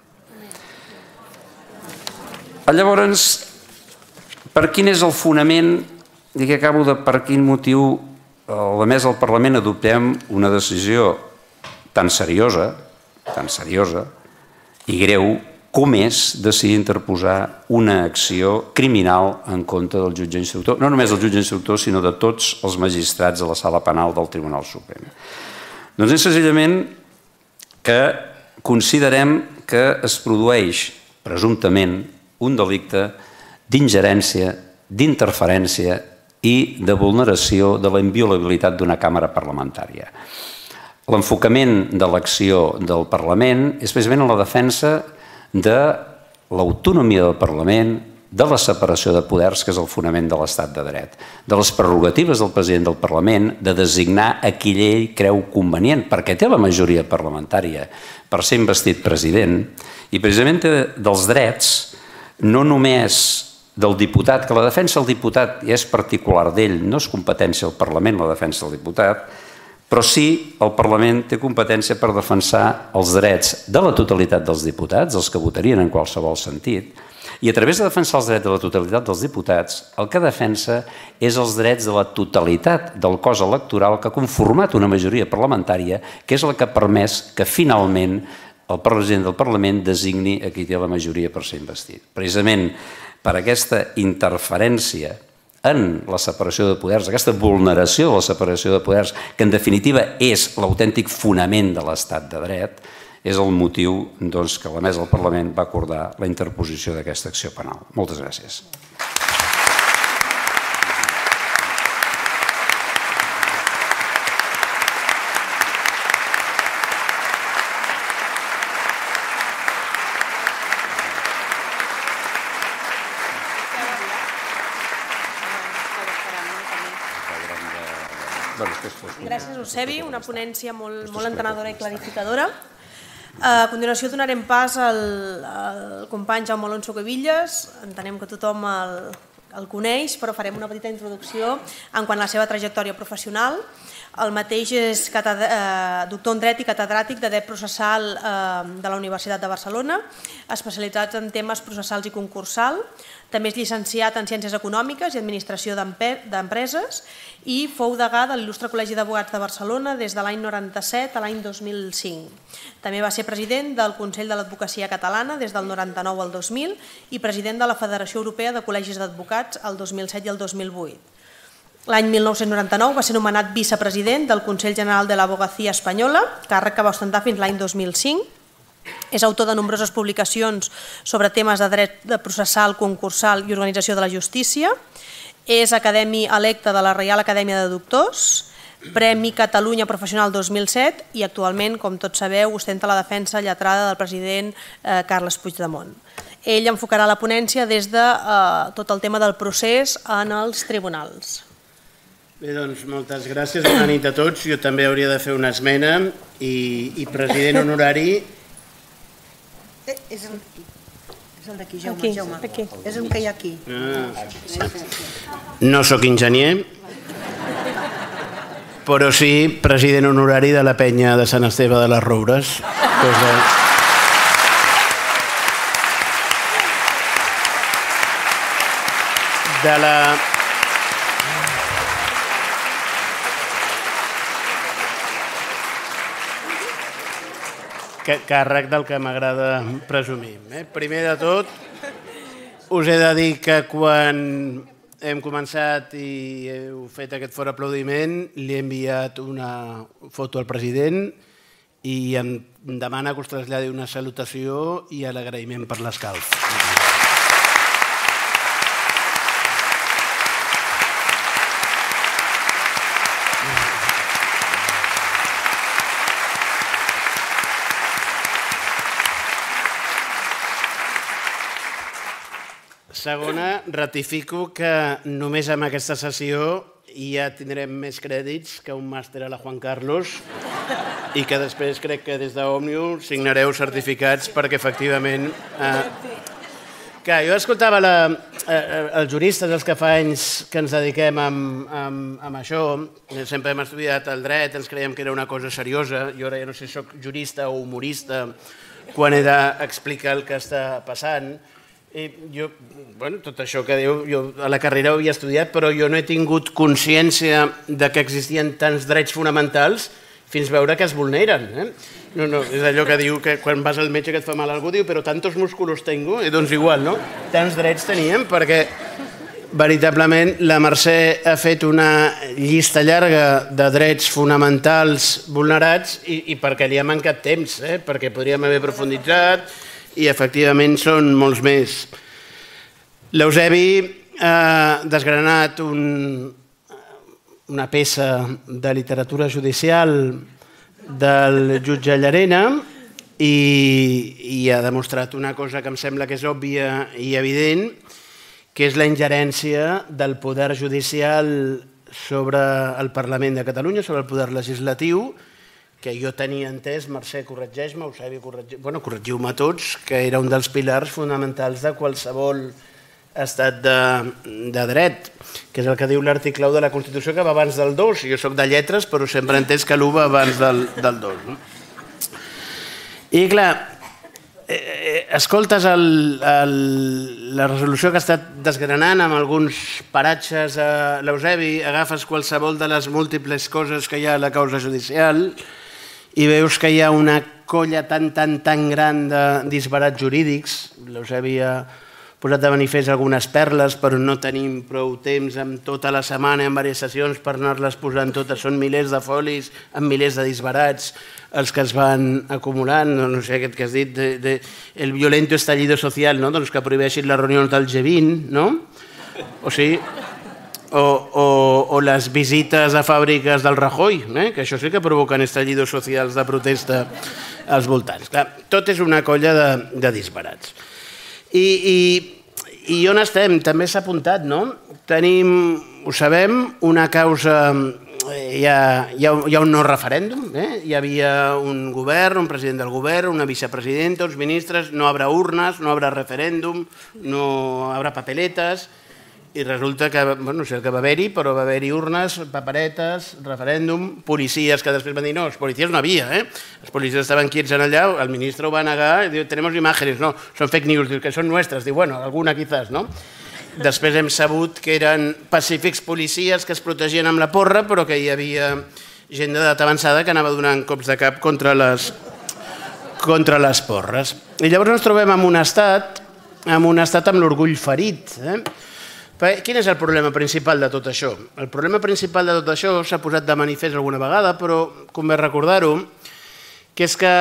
Llavors, per quin és el fonament, i que acabo de per quin motiu la mesa del Parlament adoptem una decisió tan seriosa i greu com és decidir interposar una acció criminal en contra del jutge instructor, no només del jutge instructor, sinó de tots els magistrats de la sala penal del Tribunal Suprem. Doncs és senzillament que considerem que es produeix presumptament un delicte d'ingerència, d'interferència i de vulneració de la inviolabilitat d'una càmera parlamentària. L'enfocament de l'acció del Parlament és precisament en la defensa de l'autonomia del Parlament, de la separació de poders, que és el fonament de l'estat de dret, de les prerrogatives del president del Parlament de designar a qui ell creu convenient, perquè té la majoria parlamentària per ser investit president, i precisament dels drets, no només del diputat, que la defensa del diputat ja és particular d'ell, no és competència del Parlament la defensa del diputat, però sí el Parlament té competència per defensar els drets de la totalitat dels diputats, els que votarien en qualsevol sentit, i a través de defensar els drets de la totalitat dels diputats, el que defensa és els drets de la totalitat del cos electoral que ha conformat una majoria parlamentària, que és la que ha permès que finalment el president del Parlament designi a qui té la majoria per ser investit. Precisament per aquesta interferència en la separació de poders, aquesta vulneració de la separació de poders, que en definitiva és l'autèntic fonament de l'estat de dret, és el motiu que la mesa del Parlament va acordar la interposició d'aquesta acció penal. Moltes gràcies. Gràcies, Eusebi, una ponència molt entenedora i clarificadora. A continuació donarem pas al company Jaume Alonso Cuevillas. Entenem que tothom el coneix, però farem una petita introducció en quant a la seva trajectòria professional. El mateix és doctor en dret i catedràtic de dret processal de la Universitat de Barcelona, especialitzat en temes processals i concursal. També és llicenciat en Ciències Econòmiques i Administració d'Empreses i fou degà de l'Il·lustre Col·legi d'Advocats de Barcelona des de l'any 97 a l'any 2005. També va ser president del Consell de l'Advocacia Catalana des del 99 al 2000 i president de la Federació Europea de Col·legis d'Advocats el 2007 i el 2008. L'any 1999 va ser nomenat vicepresident del Consell General de l'Abogacía Espanyola, càrrec que va ostentar fins l'any 2005. És autor de nombroses publicacions sobre temes de dret processal, concursal i organització de la justícia. És acadèmic electe de la Reial Acadèmia de Doctors, Premi Catalunya Professional 2007 i actualment, com tots sabeu, ostenta la defensa lletrada del president Carles Puigdemont. Ell enfocarà la ponència des de tot el tema del procés en els tribunals. Bé, doncs, moltes gràcies. Bona nit a tots. Jo també hauria de fer una esmena i president honorari... És el d'aquí, Jaume. És el que hi ha aquí. No sóc enginyer, però sí president honorari de la penya de Sant Esteve de les Roures. De la... Càrrec del que m'agrada presumir. Primer de tot, us he de dir que quan hem començat i heu fet aquest fort aplaudiment, li he enviat una foto al president i em demana que us traslladi una salutació i l'agraïment per l'escalf. Segona, ratifico que només amb aquesta sessió ja tindrem més crèdits que un màster a la Juan Carlos i que després crec que des d'Òmnium signareu certificats perquè efectivament... Jo escoltava els juristes, els que fa anys que ens dediquem a això, sempre hem estudiat el dret, ens creiem que era una cosa seriosa, jo ara ja no sé si soc jurista o humorista quan he d'explicar el que està passant. Tot això que diu, jo a la carrera ho havia estudiat, però jo no he tingut consciència de que existien tants drets fonamentals fins veure que es vulneren. És allò que diu que quan vas al metge que et fa mal algú, diu, però tantos músculos tengo, doncs igual, no? Tants drets teníem perquè veritablement la Mercè ha fet una llista llarga de drets fonamentals vulnerats i perquè li ha mancat temps, perquè podríem haver profunditzat i efectivament són molts més. L'Eusebi ha desgranat una peça de literatura judicial del jutge Llarena i ha demostrat una cosa que em sembla que és òbvia i evident, que és la ingerència del poder judicial sobre el Parlament de Catalunya, sobre el poder legislatiu, que jo tenia entès, Mercè, corregeix-me, Eusebi, corregiu-me tots, que era un dels pilars fonamentals de qualsevol estat de dret, que és el que diu l'article 1 de la Constitució, que va abans del 2. Jo soc de lletres, però sempre he entès que l'1 va abans del 2. I clar, escoltes la resolució que ha estat desgranant amb alguns paratges a l'Eusebi, agafes qualsevol de les múltiples coses que hi ha a la causa judicial i veus que hi ha una colla tan gran de disbarats jurídics. L'Eusebi ha posat de manifest algunes perles, però no tenim prou temps amb tota la setmana, en diverses sessions, per anar-les posant totes. Són milers de folis amb milers de disbarats els que es van acumulant. No sé, aquest que has dit, el violento estallido social, doncs que prohibeixin les reunions del G20, no? O sigui... O les visites a fàbriques del Rajoy, que això sí que provoquen estallidos socials de protesta als voltants. Tot és una colla de disbarats. I on estem? També s'ha apuntat, no? Tenim, ho sabem, una causa... Hi ha un no referèndum, hi havia un govern, un president del govern, una vicepresidenta, uns ministres, no habrà urnes, no habrà referèndum, no habrà papeletes... I resulta que, no sé el que va haver-hi, però va haver-hi urnes, paperetes, referèndum, policies que després van dir, no, els policies no havia, els policies estaven quiets allà, el ministre ho va negar, diu, tenemos imágenes, no, són fake news, diu que són nostres, diu, bueno, alguna quizás, no? Després hem sabut que eren pacífics policies que es protegien amb la porra, però que hi havia gent d'edat avançada que anava donant cops de cap contra les porres. I llavors ens trobem en un estat amb l'orgull ferit. Quin és el problema principal de tot això? El problema principal de tot això s'ha posat de manifest alguna vegada, però convé recordar-ho, que és que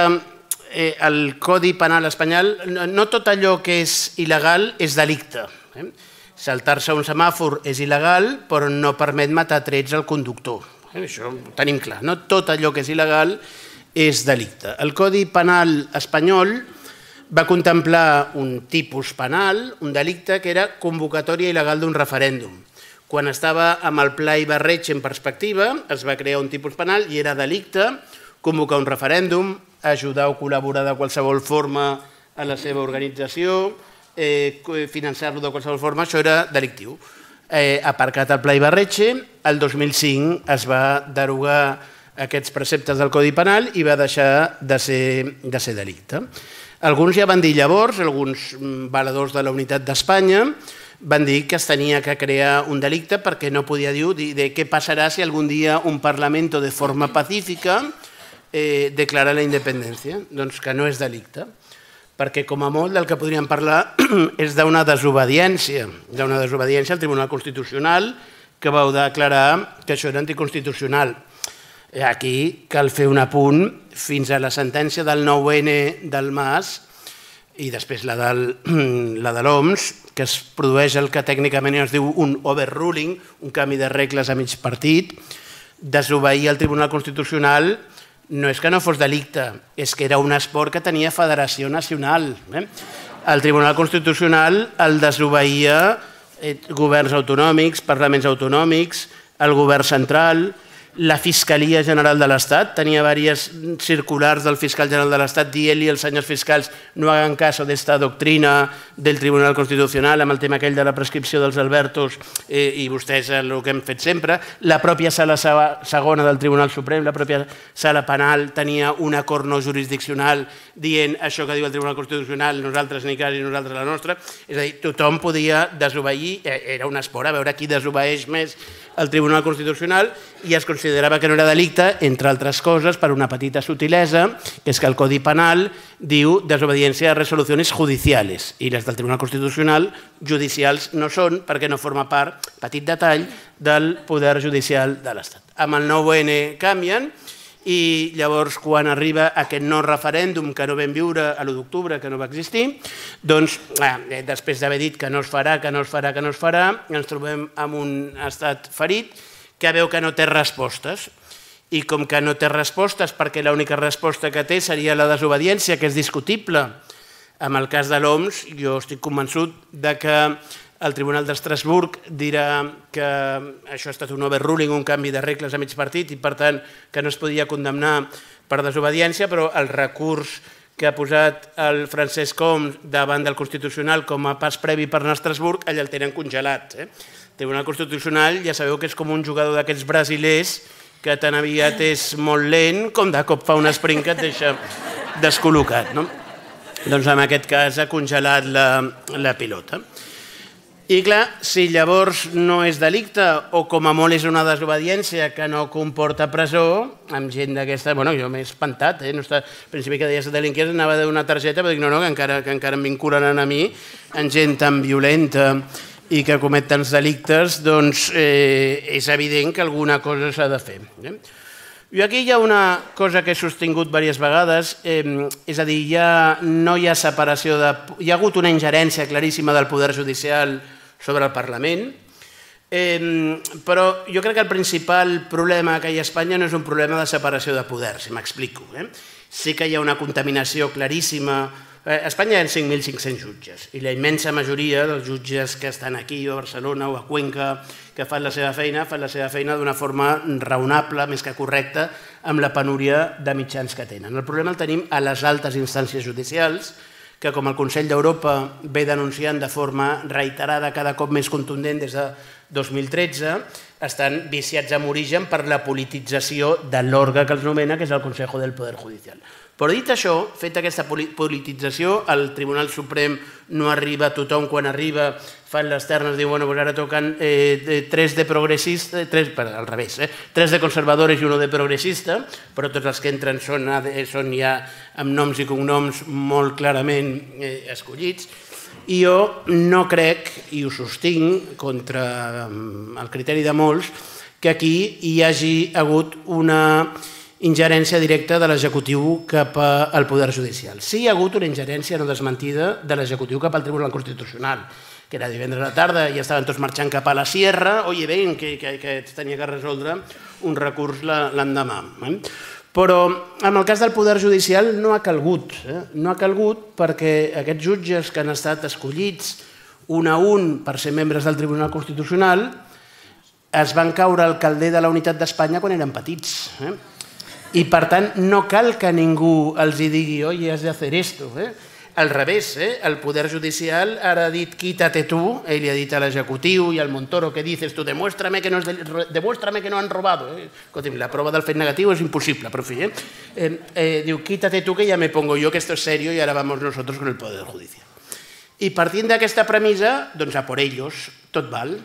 el Codi Penal espanyol, no tot allò que és il·legal és delicte. Saltar-se un semàfor és il·legal, però no permet matar trets al conductor. Això ho tenim clar. No tot allò que és il·legal és delicte. El Codi Penal espanyol va contemplar un tipus penal, un delicte, que era convocatòria il·legal d'un referèndum. Quan estava amb el Pla Ibarretxe en perspectiva, es va crear un tipus penal i era delicte convocar un referèndum, ajudar o col·laborar de qualsevol forma a la seva organització, finançar-lo de qualsevol forma, això era delictiu. Aparcat el Pla Ibarretxe, el 2005 es va derogar aquests preceptes del Codi Penal i va deixar de ser delicte. Alguns ja van dir llavors, alguns valedors de la Unitat d'Espanya, van dir que es tenia que crear un delicte perquè no podia dir què passarà si algun dia un Parlament de forma pacífica declara la independència. Doncs que no és delicte, perquè com a molt del que podríem parlar és d'una desobediència al Tribunal Constitucional que va declarar que això era anticonstitucional. Aquí cal fer un apunt fins a la sentència del 9N del MAS i després la de l'OMS, que es produeix el que tècnicament es diu un overruling, un canvi de regles a mig partit. Desobeir el Tribunal Constitucional no és que no fos delicte, és que era un esport que tenia federació nacional. El Tribunal Constitucional el desobeïa governs autonòmics, parlaments autonòmics, el govern central, la Fiscalia General de l'Estat, tenia diverses circulars del fiscal general de l'Estat dient-li als senyors fiscals no hagan caso d'esta doctrina del Tribunal Constitucional amb el tema aquell de la prescripció dels Albertos i vostès el que hem fet sempre. La pròpia sala segona del Tribunal Suprem, la pròpia sala penal tenia un acord no jurisdiccional dient això que diu el Tribunal Constitucional, nosaltres ni cas i nosaltres la nostra. És a dir, tothom podia desobeir, era un esport a veure qui desobeeix més el Tribunal Constitucional i es considerava que no era delicte, entre altres coses, per una petita sutilesa, que és que el Codi Penal diu desobediència a resolucions judicials i les del Tribunal Constitucional judicials no són perquè no forma part, petit detall, del poder judicial de l'Estat. Amb el 9N canvien i llavors quan arriba aquest no referèndum que no vam viure a l'1 d'octubre, que no va existir, doncs després d'haver dit que no es farà, ens trobem amb un estat ferit que veu que no té respostes. I com que no té respostes perquè l'única resposta que té seria la desobediència, que és discutible, en el cas de l'OMS, jo estic convençut que el Tribunal d'Estrasburg dirà que això ha estat un overruling, un canvi de regles a mig partit i, per tant, que no es podia condemnar per desobediència, però el recurs que ha posat el Francesc Homs davant del Constitucional com a pas previ per anar a Estrasburg, allà el tenen congelat. El Tribunal Constitucional ja sabeu que és com un jugador d'aquests brasilers que tan aviat és molt lent com de cop fa un sprint que et deixa descol·locat. Doncs en aquest cas ha congelat la pilota. I clar, si llavors no és delicte o com a molt és una desobediència que no comporta presó, amb gent d'aquesta, bueno, jo m'he espantat, al principi que deies delinquients anava a donar targeta, però dic no, que encara em vinculen a mi, en gent tan violenta i que comet tants delictes, doncs és evident que alguna cosa s'ha de fer. I aquí hi ha una cosa que he sostingut diverses vegades, és a dir, no hi ha separació de... Hi ha hagut una ingerència claríssima del poder judicial sobre el Parlament, però jo crec que el principal problema que hi ha a Espanya no és un problema de separació de poder, si m'explico. Sí que hi ha una contaminació claríssima. A Espanya hi ha 5.500 jutges i la immensa majoria dels jutges que estan aquí o a Barcelona o a Cuenca que fan la seva feina d'una forma raonable, més que correcta, amb la penúria de mitjans que tenen. El problema el tenim a les altes instàncies judicials, que, com el Consell d'Europa ve denunciant de forma reiterada, cada cop més contundent des de 2013, estan viciats amb origen per la politització de l'òrgan que els nomena, que és el Consejo del Poder Judicial. Però dit això, feta aquesta politització, el Tribunal Suprem no arriba a tothom quan arriba, fan les ternes, diu, bueno, ara toquen 3 de progressista, al revés, 3 de conservadores i 1 de progressista, però tots els que entren són ja amb noms i cognoms molt clarament escollits. I jo no crec, i ho sostinc contra el criteri de molts, que aquí hi hagi hagut una ingerència directa de l'executiu cap al Poder Judicial. Sí hi ha hagut una ingerència no desmentida de l'executiu cap al Tribunal Constitucional, que era divendres a la tarda i estaven tots marxant cap a la Sierra, oye, ven, que tenia que resoldre un recurs l'endemà. Però en el cas del Poder Judicial no ha calgut perquè aquests jutges que han estat escollits un a un per ser membres del Tribunal Constitucional es van caure al calder de la unitat d'Espanya quan eren petits. I, per tant, no cal que ningú els digui, oye, has de hacer esto. Al revés, el Poder Judicial ara ha dit, quítate tu, ell li ha dit a l'executiu i al Montoro, què dices tu? Demuéstrame que no han robado. Escolti'm, la prova del fet negatiu és impossible, però en fi, diu, quítate tu que ya me pongo yo, que esto es serio y ahora vamos nosotros con el Poder Judicial. I partint d'aquesta premissa, doncs a por ellos, tot val.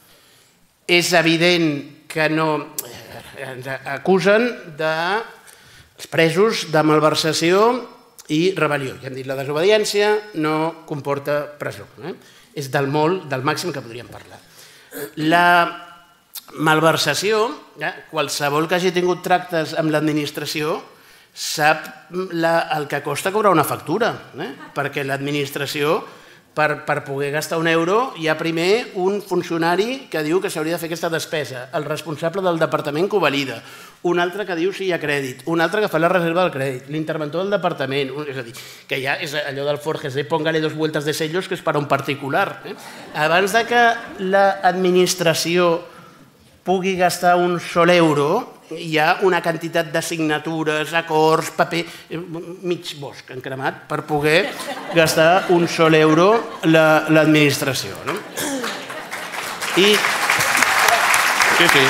És evident que no... Ens acusen dels presos de malversació i rebel·lió. Ja hem dit, la desobediència no comporta presó. És del màxim que podríem parlar. La malversació, qualsevol que hagi tingut tractes amb l'administració sap el que costa cobrar una factura, perquè l'administració, per poder gastar €1, hi ha primer un funcionari que diu que s'hauria de fer aquesta despesa, el responsable del departament que ho valida, un altre que diu si hi ha crèdit, un altre que fa la reserva del crèdit, l'interventor del departament, és a dir, que ja és allò del Forges, póngale 2 vueltas de sellos que és per a un particular. Abans que l'administració pugui gastar un sol euro, hi ha una quantitat de signatures, acords, paper, mig bosc encremat per poder gastar un sol euro l'administració. I... Sí.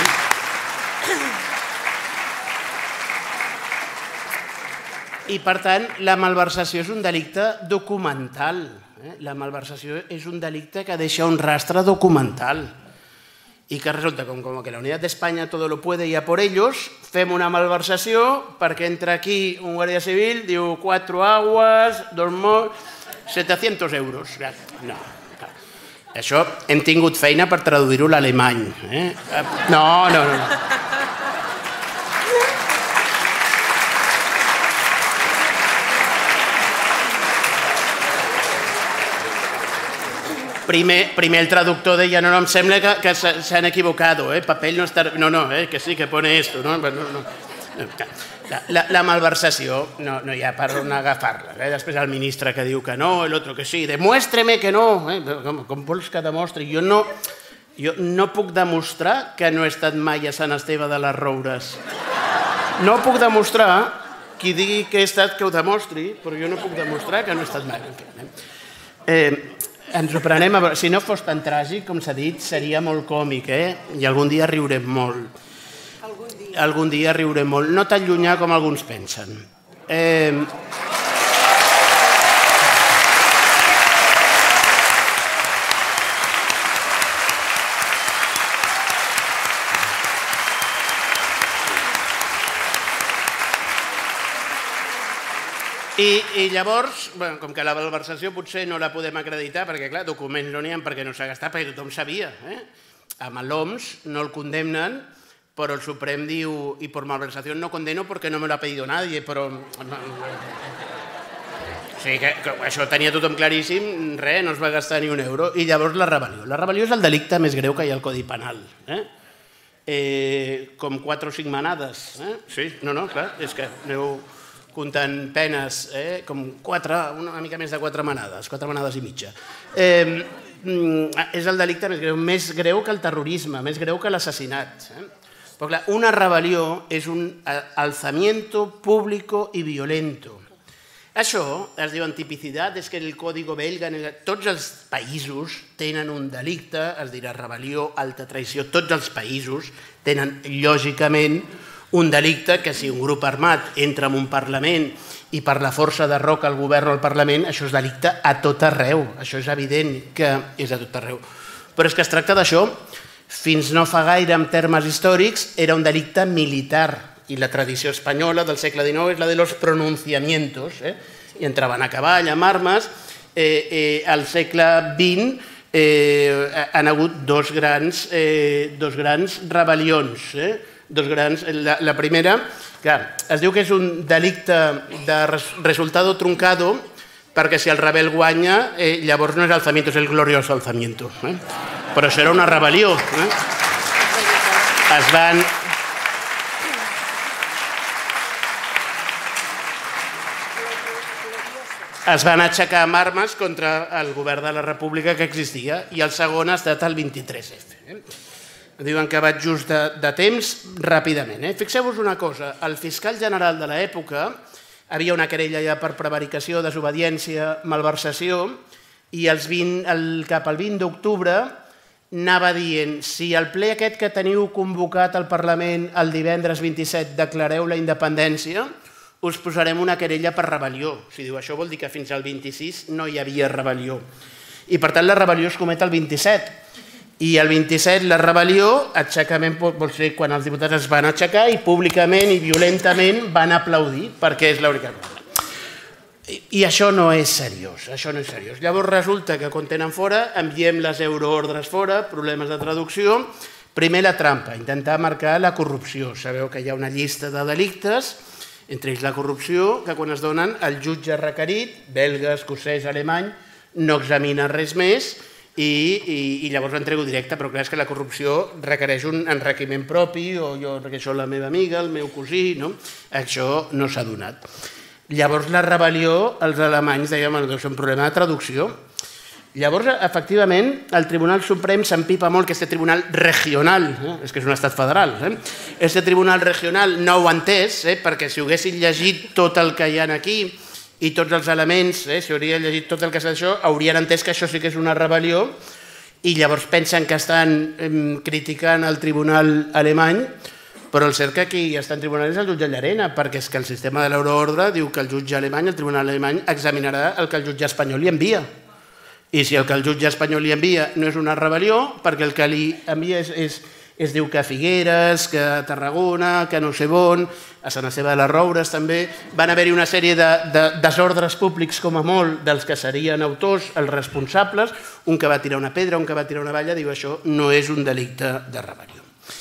I, per tant, la malversació és un delicte documental. La malversació és un delicte que deixa un rastre documental. I que resulta com que la Unitat d'Espanya todo lo puede y a por ellos, fem una malversació perquè entra aquí un guàrdia civil, diu 4 aguas, 2 morts, 700 euros. No. Això hem tingut feina per traduir-ho a l'alemany. No. Primer el traductor deia, no, em sembla que s'han equivocat, papel no està... No, que sí, que pone esto. La malversació no hi ha per on agafar-la. Després el ministre que diu que no, l'altre que sí, demuéstreme que no. Com vols que demostri? Jo no puc demostrar que no he estat mai a Sant Esteve de les Roures. No puc demostrar, qui digui que he estat que ho demostri, però jo no puc demostrar que no he estat mai. Ens ho prenem, si no fos tan tràgic, com s'ha dit, seria molt còmic, i algun dia riurem molt. Algun dia riurem molt. No tan llunyà com alguns pensen. I llavors, com que la malversació potser no la podem acreditar, perquè clar, documents no n'hi ha perquè no s'ha gastat, perquè tothom sabia. Amb l'OMS no el condemnen, però el Suprem diu, i per malversació no condeno perquè no me lo ha pedido nadie, però... O sigui que això tenia tothom claríssim, res, no es va gastar ni €1. I llavors la rebel·lió. La rebel·lió és el delicte més greu que hi ha al Codi Penal. Com 4 o 5 manades. Sí, no, clar, és que aneu comptant penes, com 4, una mica més de 4 manades, 4 manades i mitja. És el delicte més greu que el terrorisme, més greu que l'assassinat. Però clar, una rebel·lió és un alzamiento público y violento. Això es diu antipicitat, és que el Código belga, tots els països tenen un delicte, es dirà rebel·lió, alta traïció, tots els països tenen lògicament un delicte que si un grup armat entra en un Parlament i per la força derroca el govern o el Parlament, això és delicte a tot arreu, això és evident que és a tot arreu. Però és que es tracta d'això, fins no fa gaire en termes històrics era un delicte militar, i la tradició espanyola del segle XIX és la de los pronunciamientos, i entraven a cavall, amb armes. Al segle XX han hagut dos grans rebel·lions. La primera, clar, es diu que és un delicte de resultado truncado perquè si el rebel guanya, llavors no és alzamiento, és el glorioso alzamiento. Però això era una rebel·lió. Es van aixecar amb armes contra el govern de la República que existia i el segon ha estat el 23F. Diuen que vaig just de temps ràpidament. Fixeu-vos una cosa, el fiscal general de l'època havia una querella ja per prevaricació, desobediència, malversació i cap al 20 d'octubre anava dient si el ple aquest que teniu convocat al Parlament el divendres 27 declareu la independència, us posarem una querella per rebel·lió. Si diu això vol dir que fins al 26 no hi havia rebel·lió. I per tant la rebel·lió es comet el 27. I el 27 la rebel·lió, aixecament vol ser quan els diputats es van aixecar i públicament i violentament van aplaudir, perquè és l'única cosa. I això no és seriós, això no és seriós. Llavors resulta que quan tenen fora, enviem les euroordres fora, problemes de traducció. Primer la trampa, intentar marcar la corrupció. Sabeu que hi ha una llista de delictes, entre ells la corrupció, que quan es donen el jutge requerit, belga, escocès, alemany, no examina res més i llavors l'entrego directe, però clar, és que la corrupció requereix un enriquiment propi o jo requereixo la meva amiga, el meu cosí, no? Això no s'ha donat. Llavors la rebel·lió, els alemanys deien, deu ser un problema de traducció. Llavors, efectivament, el Tribunal Suprem s'empipa molt que aquest tribunal regional, és que és un estat federal, aquest tribunal regional no ho ha entès, perquè si ho haguessin llegit tot el que hi ha aquí i tots els elements, si haurien llegit tot el que és això, haurien entès que això sí que és una rebel·lió i llavors pensen que estan criticant el tribunal alemany, però el cert que aquí està en tribunal és el jutge Llarena, perquè és que el sistema de l'euroordre diu que el jutge alemany, el tribunal alemany, examinarà el que el jutge espanyol li envia. I si el que el jutge espanyol li envia no és una rebel·lió, perquè el que li envia es diu que a Figueres, que a Tarragona, que no sé on, a Sant Esteve de les Roures també, van haver-hi una sèrie de desordres públics com a molt dels que serien autors, els responsables, un que va tirar una pedra, un que va tirar una valla, diu això no és un delicte de rebel·lió.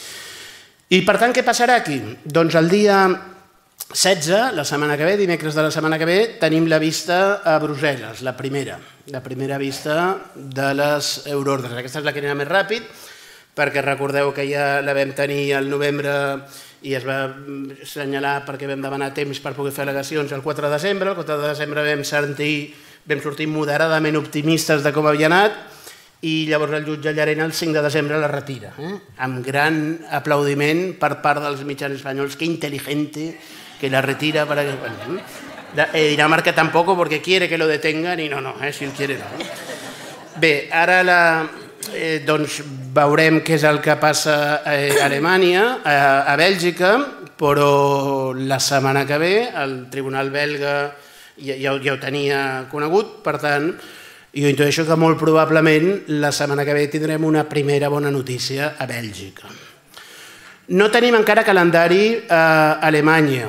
I per tant, què passarà aquí? Doncs el dia 16, la setmana que ve, dimecres de la setmana que ve, tenim la vista a Brussel·les, la primera vista de les euroordres. Aquesta és la que anirà més ràpid, perquè recordeu que ja la vam tenir al novembre i es va assenyalar perquè vam demanar temps per poder fer al·legacions el 4 de desembre. El 4 de desembre vam sortir moderadament optimistes de com havia anat i llavors el jutge Llarena el 5 de desembre la retira, amb gran aplaudiment per part dels mitjans espanyols. Que intel·ligente que la retira para que... Dinamarca tampoco porque quiere que lo detengan y no, si él quiere no. Bé, ara doncs veurem què és el que passa a Alemanya, a Bèlgica, però la setmana que ve el tribunal belga ja ho tenia conegut, per tant, jo intueixo que molt probablement la setmana que ve tindrem una primera bona notícia a Bèlgica. No tenim encara calendari a Alemanya.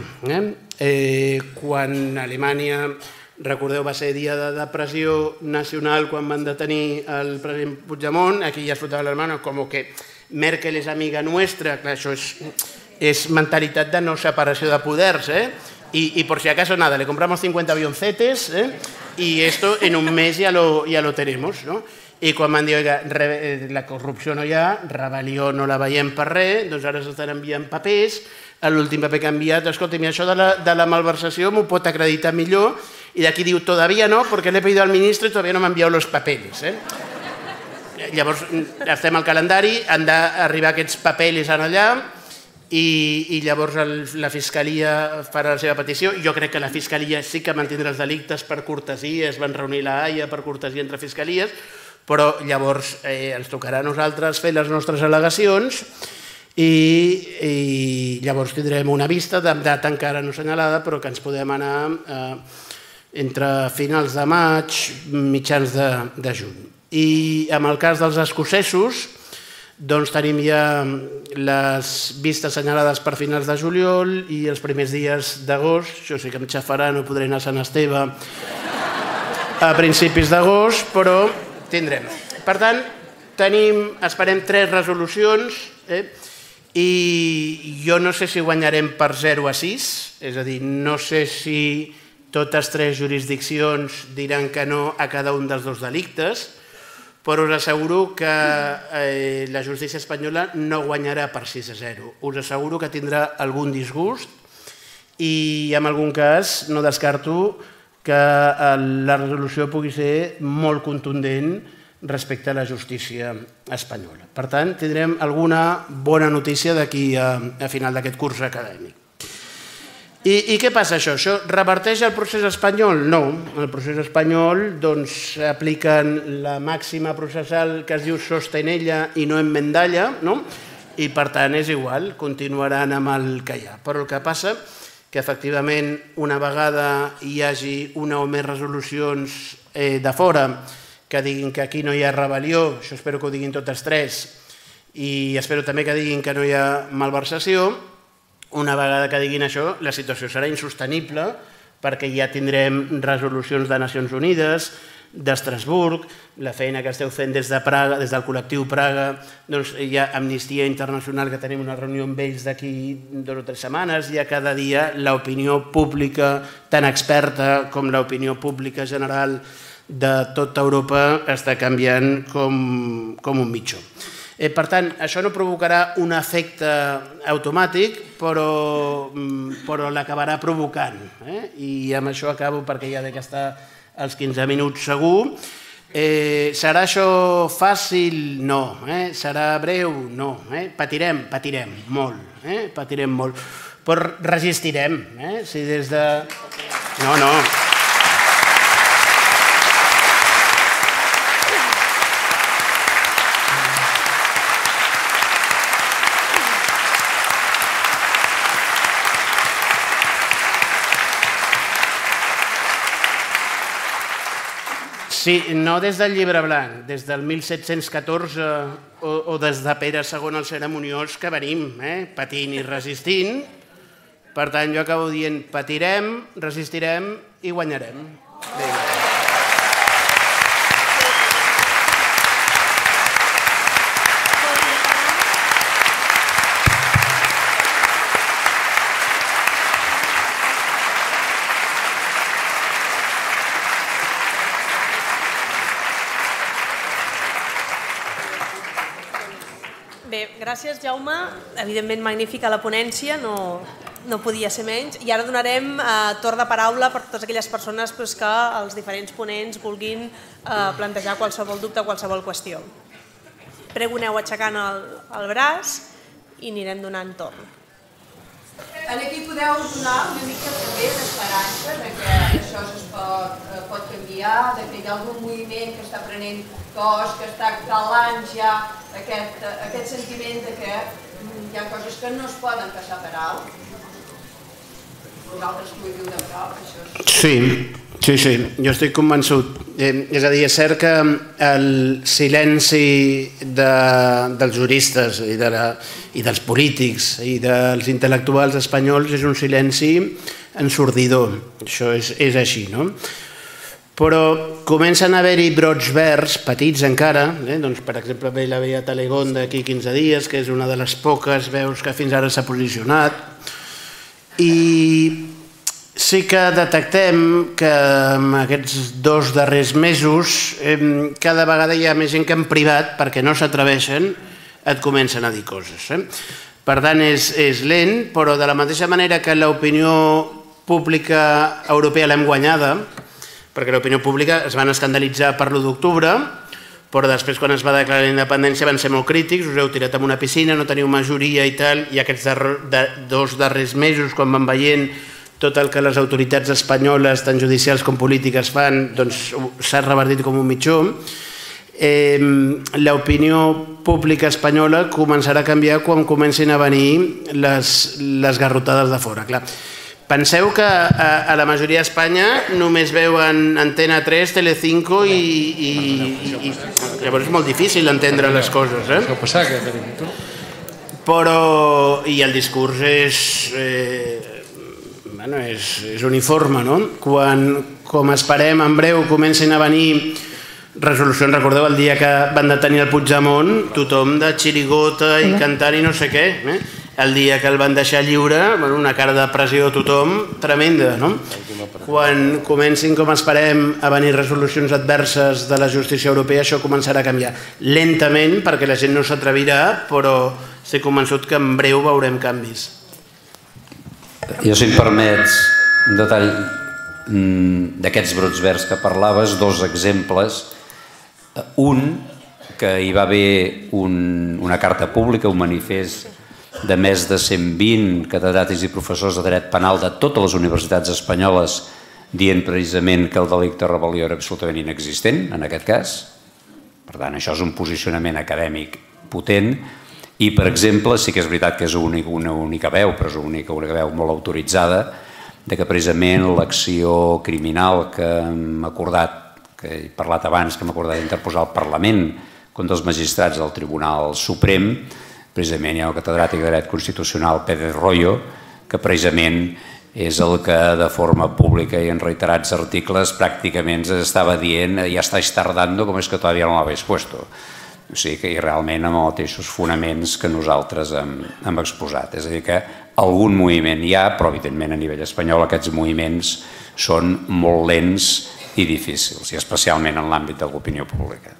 Quan Alemanya, recordeu, va ser dia de depressió nacional quan van detenir el president Puigdemont, aquí ja es fotava la mano com que Merkel és amiga nuestra, clar, això és mentalitat de no separació de poders, y por si acaso nada, le compramos 50 avioncetes y esto en un mes ya lo tenemos, ¿no? I quan van dir, la corrupció no hi ha, rebel·lió no la veiem per res, doncs ara s'estan enviant papers, l'últim paper que ha enviat, escolta, això de la malversació m'ho pot acreditar millor, i d'aquí diu, todavía no, porque le he pedido al ministro y todavía no me ha enviado los papeles. Llavors, estem al calendari, han d'arribar aquests papeles allà, i llavors la Fiscalia farà la seva petició. Jo crec que la Fiscalia sí que mantindrà els delictes per cortesia, es van reunir la Haia per cortesia entre fiscalies, però llavors ens tocarà a nosaltres fer les nostres al·legacions i llavors tindrem una vista de data encara no assenyalada, però que ens podem anar entre finals de maig, mitjans de juny. I en el cas dels escocesos, doncs tenim ja les vistes assenyalades per finals de juliol i els primers dies d'agost. Això sí que em xafarà, no podré anar a Sant Esteve a principis d'agost, però tindrem. Per tant, esperem 3 resolucions i jo no sé si guanyarem per 0 a 6, és a dir, no sé si totes 3 jurisdiccions diran que no a cada un dels 2 delictes, però us asseguro que la justícia espanyola no guanyarà per 6 a 0. Us asseguro que tindrà algun disgust i en algun cas no descarto que la resolució pugui ser molt contundent respecte a la justícia espanyola. Per tant, tindrem alguna bona notícia d'aquí a final d'aquest curs acadèmic. I què passa això? Això reverteix el procés espanyol? No. El procés espanyol apliquen la màxima processal que es diu sostenella i no enmendalla, i per tant és igual, continuaran amb el que hi ha. Però el que passa que efectivament una vegada hi hagi una o més resolucions de fora que diguin que aquí no hi ha rebel·lió, això espero que ho diguin totes 3, i espero també que diguin que no hi ha malversació. Una vegada que diguin això, la situació serà insostenible perquè ja tindrem resolucions de Nacions Unides, d'Estrasburg, la feina que esteu fent des de Praga, des del col·lectiu Praga, doncs hi ha Amnistia Internacional, que tenim una reunió amb ells d'aquí 2 o 3 setmanes, i cada dia l'opinió pública, tan experta com l'opinió pública general de tota Europa, està canviant com un mitjó. Per tant, això no provocarà un efecte automàtic, però l'acabarà provocant. I amb això acabo perquè ja dec estar als 15 minuts segur. Serà això fàcil? No. Serà breu? No. Patirem molt. Patirem molt. Però resistirem. Si des de... No. Sí, no des del Llibre Blanc, des del 1714 o des de Pere II el Cerimoniós que venim, patint i resistint. Per tant, jo acabo dient patirem, resistirem i guanyarem. Bé, gràcies, Jaume. Evidentment, magnífica la ponència, no podia ser menys. I ara donarem torn de paraula per totes aquelles persones que els diferents ponents vulguin plantejar qualsevol dubte o qualsevol qüestió. Prego, aneu aixecant el braç i anirem donant torn. Aquí podeu donar una mica també d'esperança que això es pot canviar, que hi ha algun moviment que està prenent cos, que està calant ja aquest sentiment que hi ha coses que no es poden passar per alt. Vosaltres que ho viu de prop, això és... Sí, jo estic convençut. És a dir, és cert que el silenci dels juristes i dels polítics i dels intel·lectuals espanyols és un silenci ensordidor. Això és així, no? Però comencen a haver-hi brots verds, petits encara, per exemple, la veia Talegón d'aquí 15 dies, que és una de les poques veus que fins ara s'ha posicionat, i sí que detectem que en aquests 2 darrers mesos cada vegada hi ha més gent que en privat, perquè no s'atreveixen, et comencen a dir coses. Per tant, és lent, però de la mateixa manera que l'opinió pública europea l'hem guanyada, perquè l'opinió pública es van escandalitzar per l'1 d'octubre, però després quan es va declarar la independència van ser molt crítics, us heu tirat en una piscina, no teniu majoria i tal, i aquests dos darrers mesos, quan van veient tot el que les autoritats espanyoles, tant judicials com polítiques, fan, doncs s'ha revertit com un mitjó. L'opinió pública espanyola començarà a canviar quan comencin a venir les garrotades de fora. Clar. Penseu que a la majoria d'Espanya només veuen Antena 3, Telecinco i llavors és molt difícil entendre les coses. Però i el discurs és uniforme, no? Quan, com esperem, en breu comencin a venir resolucions, recordeu el dia que van detenir el Puigdemont, tothom de xirigota i cantant i no sé què, el dia que el van deixar lliure, una cara de pressió a tothom tremenda, no? Quan comencin, com esperem, a venir resolucions adverses de la justícia europea, això començarà a canviar lentament perquè la gent no s'atrevirà, però estic convençut que en breu veurem canvis. Jo, si em permets, un detall d'aquests brots verds que parlaves, dos exemples. Un, que hi va haver una carta pública, un manifest de més de 120 catedràtics i professors de dret penal de totes les universitats espanyoles dient precisament que el delicte de rebel·lió era absolutament inexistent, en aquest cas. Per tant, això és un posicionament acadèmic potent. I, per exemple, sí que és veritat que és una única veu, però és una única veu molt autoritzada, de que precisament l'acció criminal que hem acordat, que he parlat abans, que hem acordat d'interposar al Parlament contra els magistrats del Tribunal Suprem, precisament hi ha el catedràtic de dret constitucional Pérez Royo, que precisament és el que de forma pública i en reiterats articles pràcticament ens estava dient ja estáis tardando, com és que todavía no l'habéis puesto. O sigui que realment amb els mateixos fonaments que nosaltres hem exposat. És a dir, que algun moviment hi ha, però evidentment a nivell espanyol aquests moviments són molt lents i difícils, i especialment en l'àmbit de l'opinió pública.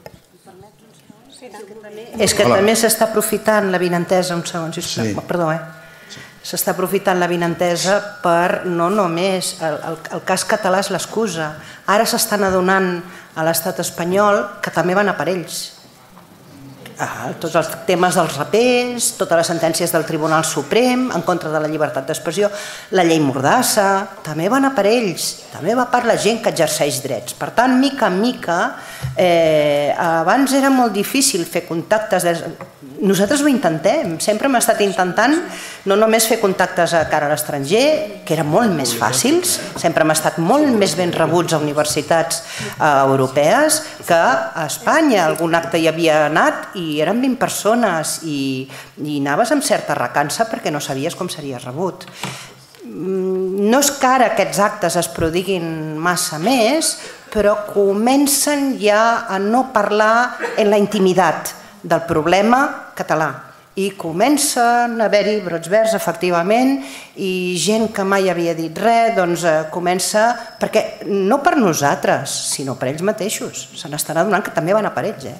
És que també s'està aprofitant l'avinentesa, un segon, sisplau, perdó, s'està aprofitant l'avinentesa per no només, el cas català és l'excusa, ara s'estan adonant a l'estat espanyol que també van a per ells. Tots els temes dels rapers, totes les sentències del Tribunal Suprem en contra de la llibertat d'expressió, la llei Mordassa, també van a per ells, també va per la gent que exerceix drets. Per tant, mica en mica, abans era molt difícil fer contactes, nosaltres ho intentem, sempre hem estat intentant no només fer contactes a cara a l'estranger, que eren molt més fàcils, sempre hem estat molt més ben rebuts a universitats europees que a Espanya. Algun acte hi havia anat i eren 20 persones i anaves amb certa recança perquè no sabies com series rebut. No és que ara aquests actes es prodiguin massa més, però comencen ja a no parlar en la intimitat del problema català. I comencen a haver-hi brots verds, efectivament, i gent que mai havia dit res, doncs comença, perquè no per nosaltres, sinó per ells mateixos. Se n'estan adonant que també van a per ells.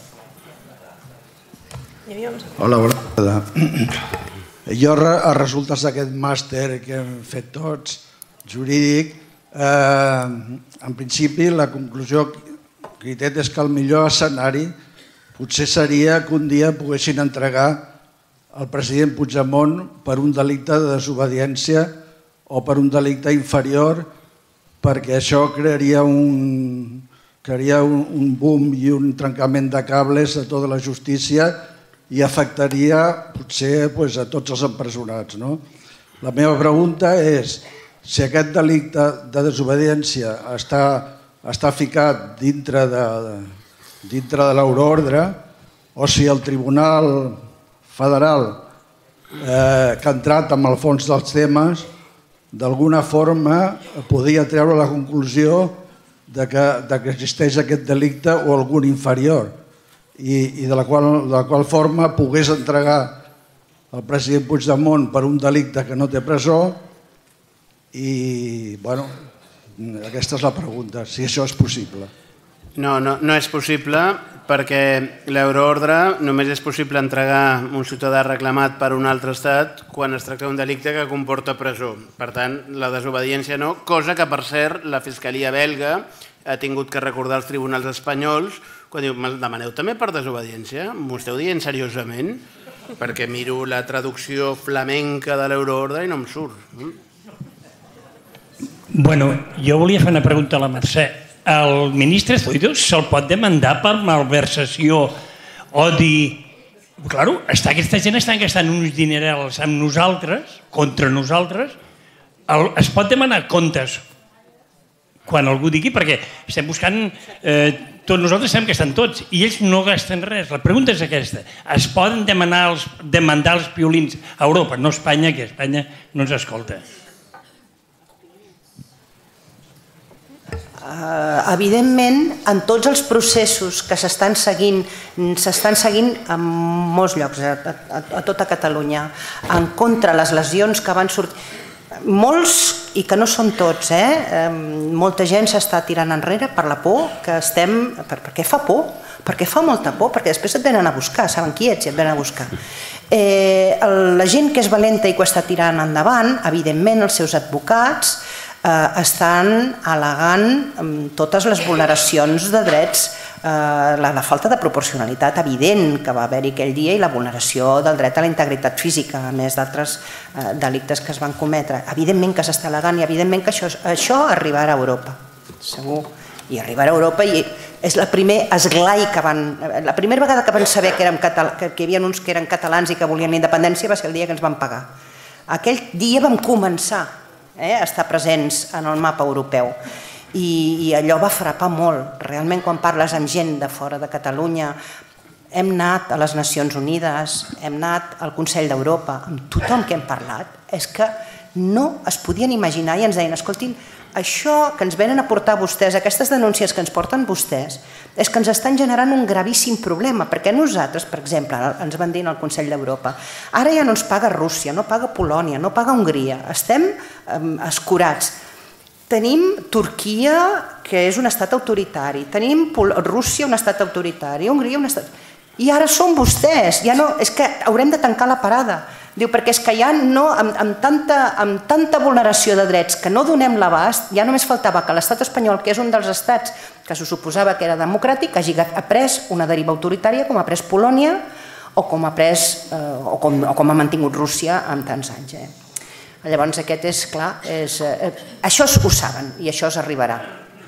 Hola, bona tarda. Jo, a resultes d'aquest màster que hem fet tots, jurídic, en principi la conclusió que he tret és que el millor escenari potser seria que un dia poguessin entregar el president Puigdemont per un delicte de desobediència o per un delicte inferior, perquè això crearia un boom i un trencament de cables a tota la justícia i afectaria potser a tots els empresonats. La meva pregunta és si aquest delicte de desobediència està ficat dintre de l'euroordre o si el Tribunal Federal que ha entrat amb el fons dels temes d'alguna forma podia treure la conclusió que existeix aquest delicte o algun inferior i de la qual forma pogués entregar el president Puigdemont per un delicte que no té presó i, bueno, aquesta és la pregunta, si això és possible. No és possible perquè l'euroordre només és possible entregar un ciutadà reclamat per un altre estat quan es tracta d'un delicte que comporta presó. Per tant, la desobediència no, cosa que, per cert, la Fiscalia belga ha tingut que recordar als tribunals espanyols quan diu, me'l demaneu també per desobediència? M'ho esteu dient seriosament? Perquè miro la traducció flamenca de l'euroordre i no em surt. Bueno, jo volia fer una pregunta a la Mercè. El ministre Zoido se'l pot demandar per malversació o dir... Claro, aquesta gent està gastant uns dinerals amb nosaltres, contra nosaltres, es pot demanar comptes quan algú digui, perquè estem buscant, tots nosaltres sabem que estan tots, i ells no gasten res. La pregunta és aquesta, es poden demandar els piolins a Europa, no a Espanya, que Espanya no ens escolta. Evidentment, en tots els processos que s'estan seguint en molts llocs, a tota Catalunya, en contra les lesions que van sortir, molts, i que no són tots, molta gent s'està tirant enrere per la por que estem... Perquè fa por, perquè fa molta por, perquè després et venen a buscar, saben qui ets i et venen a buscar. La gent que és valenta i que ho està tirant endavant, evidentment els seus advocats estan al·legant totes les vulneracions de drets, la falta de proporcionalitat evident que va haver-hi aquell dia i la vulneració del dret a la integritat física, a més d'altres delictes que es van cometre. Evidentment que s'està al·legant i evidentment que això arribarà a Europa, segur. I arribarà a Europa i és el primer esglai que van... La primera vegada que van saber que hi havia uns que eren catalans i que volien la independència va ser el dia que ens van pagar. Aquell dia vam començar a estar presents en el mapa europeu i allò va frapar molt. Realment, quan parles amb gent de fora de Catalunya, hem anat a les Nacions Unides, hem anat al Consell d'Europa, amb tothom que hem parlat, és que no es podien imaginar i ens deien, escoltin, això que ens venen a portar vostès, aquestes denúncies que ens porten vostès, és que ens estan generant un gravíssim problema, perquè nosaltres, per exemple, ens van dir al Consell d'Europa, ara ja no ens paga Rússia, no paga Polònia, no paga Hongria, estem escurats. Tenim Turquia, que és un estat autoritari, tenim Rússia, un estat autoritari, Hongria, un estat... I ara són vostès, és que haurem de tancar la parada. Diu, perquè és que ja amb tanta vulneració de drets que no donem l'abast, ja només faltava que l'estat espanyol, que és un dels estats que se suposava que era democràtic, hagi après una deriva autoritària com ha après Polònia o com ha mantingut Rússia en tants anys. Llavors aquest és clar, això ho saben i això s'arribarà.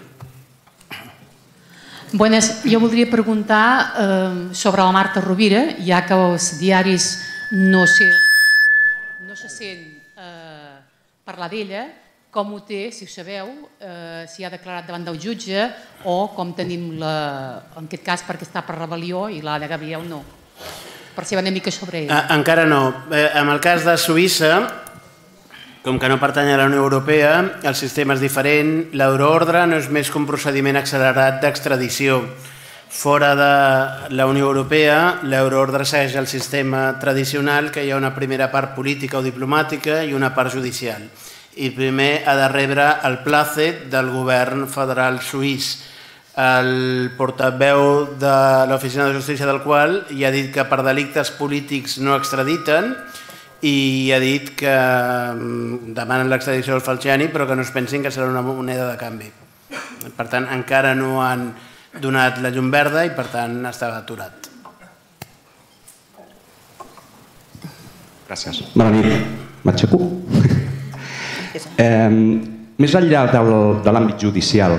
Buenas, jo voldria preguntar sobre la Marta Rovira, ja que els diaris no se sent parlar d'ella, com ho té, si ho sabeu, si ha declarat davant del jutge o com tenim, en aquest cas, perquè està per rebel·lió i l'Anna Gabriel no. Per saber una mica sobre ell. Encara no. En el cas de Suïssa, com que no pertany a la Unió Europea, el sistema és diferent, l'euroordre no és més que un procediment accelerat d'extradició. Fora de la Unió Europea, l'euroordre segueix el sistema tradicional, que hi ha una primera part política o diplomàtica i una part judicial. I primer ha de rebre el plàcet del govern federal suís. El portaveu de l'Oficina de Justícia del qual ja ha dit que per delictes polítics no extraditen i ha dit que demanen l'extradició del Falciani però que no es pensin que serà una moneda de canvi. Per tant, encara no han donat la llum verda i per tant estava aturat. Gràcies. Bona nit. M'aixeco? Més enllà de l'àmbit judicial,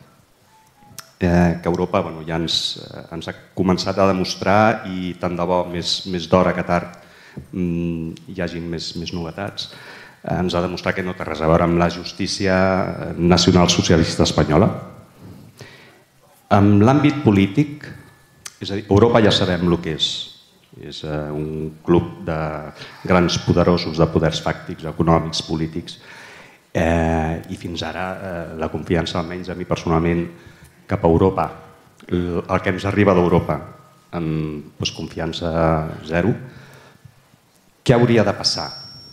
que Europa ja ens ha començat a demostrar i tant de bo més d'hora que tard hi hagi més novetats, ens ha demostrat que no té res a veure amb la justícia nacional socialista espanyola. En l'àmbit polític, és a dir, Europa ja sabem el que és un club de grans poderosos, de poders fàctics, econòmics, polítics, i fins ara la confiança, almenys a mi personalment, cap a Europa, el que ens arriba d'Europa, amb confiança zero. Què hauria de passar?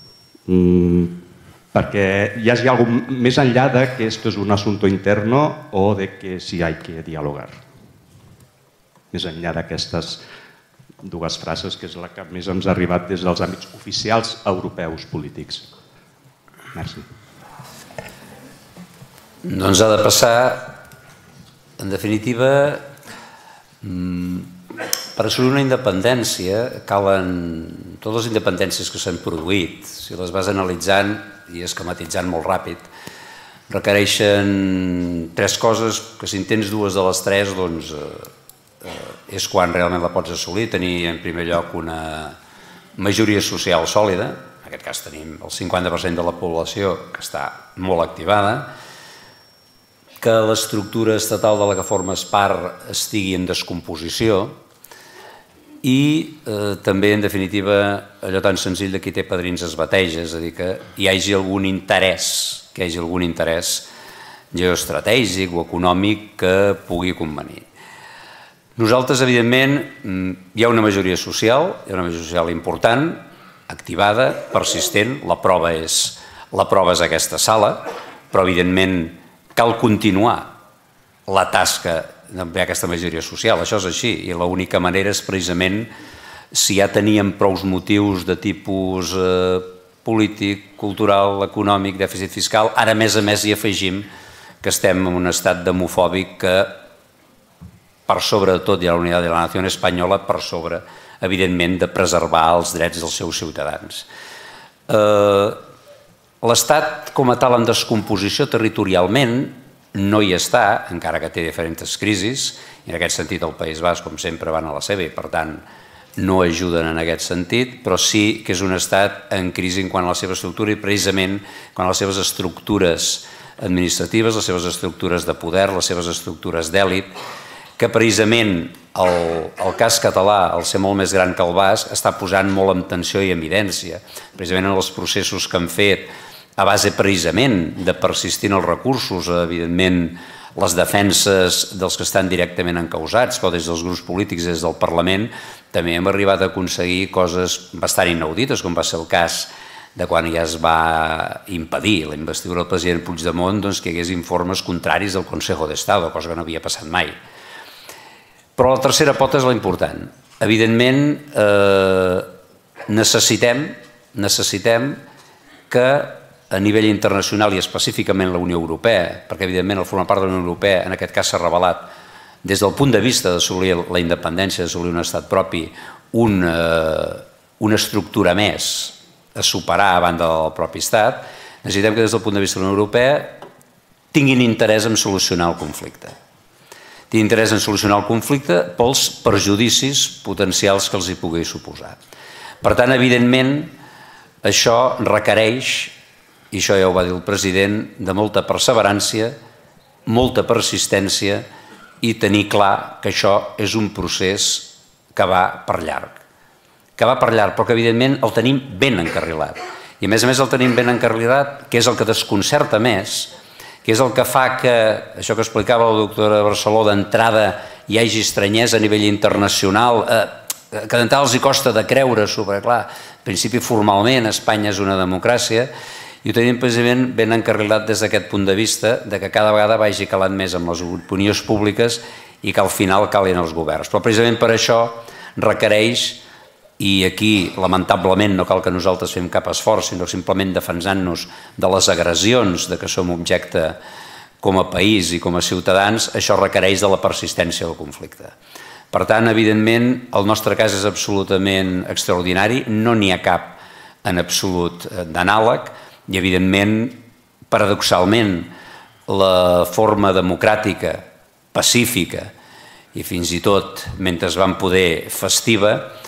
Perquè hi hagi algo més enllà de que esto es un asunto interno o de que sí hay que dialogar. Més enllà d'aquestes dues frases, que és la que més ens ha arribat des dels àmbits oficials europeus polítics. Merci. Doncs ha de passar, en definitiva, Per assolir una independència calen totes les independències que s'han produït, si les vas analitzant i esquematitzant molt ràpid, requereixen tres coses que si en tens dues de les tres doncs és quan realment la pots assolir. Tenir en primer lloc una majoria social sòlida, en aquest cas tenim el 50% de la població que està molt activada, que l'estructura estatal de la que formes part estigui en descomposició i també, en definitiva, allò tan senzill de qui té padrins es bateja, és a dir, que hi hagi algun interès, geoestratègic o econòmic que pugui convenir. Nosaltres, evidentment, hi ha una majoria social, important, activada, persistent, la prova és aquesta sala, però, evidentment, cal continuar la tasca d'ampliar aquesta majoria social, això és així, i l'única manera és precisament si ja teníem prous motius de tipus polític, cultural, econòmic, dèficit fiscal, ara a més hi afegim que estem en un estat demofòbic que per sobre de tot hi ha la unitat de la nació espanyola, per sobre, evidentment, de preservar els drets dels seus ciutadans. L'Estat, com a tal, en descomposició territorialment, no hi està, encara que té diferents crisis, i en aquest sentit el País Basc, com sempre, van a la seva i, per tant, no ajuden en aquest sentit, però sí que és un estat en crisi en quant a la seva estructura i precisament quan a les seves estructures administratives, les seves estructures de poder, les seves estructures d'èlit, que precisament el cas català, al ser molt més gran que el basc, està posant molt en tensió i en evidència, precisament en els processos que han fet a base precisament de persistir en els recursos, evidentment les defenses dels que estan directament encausats, però des dels grups polítics, des del Parlament, també hem arribat a aconseguir coses bastant inaudites, com va ser el cas de quan ja es va impedir la investidura del president Puigdemont que hi hagués informes contraris del Consejo d'Estado, cosa que no havia passat mai. Però la tercera pota és la important. Evidentment, necessitem que a nivell internacional i específicament la Unió Europea, perquè evidentment el formar part de la Unió Europea en aquest cas s'ha revelat des del punt de vista d'assolir la independència, d'assolir un estat propi, una estructura més a superar a banda del propi estat, necessitem que des del punt de vista de la Unió Europea tinguin interès en solucionar el conflicte. Tinguin interès en solucionar el conflicte pels perjudicis potencials que els hi pugui suposar. Per tant, evidentment, això requereix, i això ja ho va dir el president, de molta perseverància, molta persistència i tenir clar que això és un procés que va per llarg. Que va per llarg, però que evidentment el tenim ben encarrilat. I a més el tenim ben encarrilat, que és el que desconcerta més, que és el que fa que, això que explicava la doctora Barceló, d'entrada hi hagi estranyesa a nivell internacional, que d'entrada els hi costa de creure sobre, clar, en principi formalment Espanya és una democràcia, i ho tenim precisament ben encarrilat des d'aquest punt de vista, que cada vegada vagi calant més amb les opinions públiques i que al final calin els governs. Però precisament per això requereix, i aquí lamentablement no cal que nosaltres fem cap esforç, sinó simplement defensant-nos de les agressions de què som objecte com a país i com a ciutadans, això requereix de la persistència del conflicte. Per tant, evidentment, el nostre cas és absolutament extraordinari, no n'hi ha cap en absolut d'anàleg, i evidentment, paradoxalment, la forma democràtica, pacífica i fins i tot, mentre es van poder, festiva,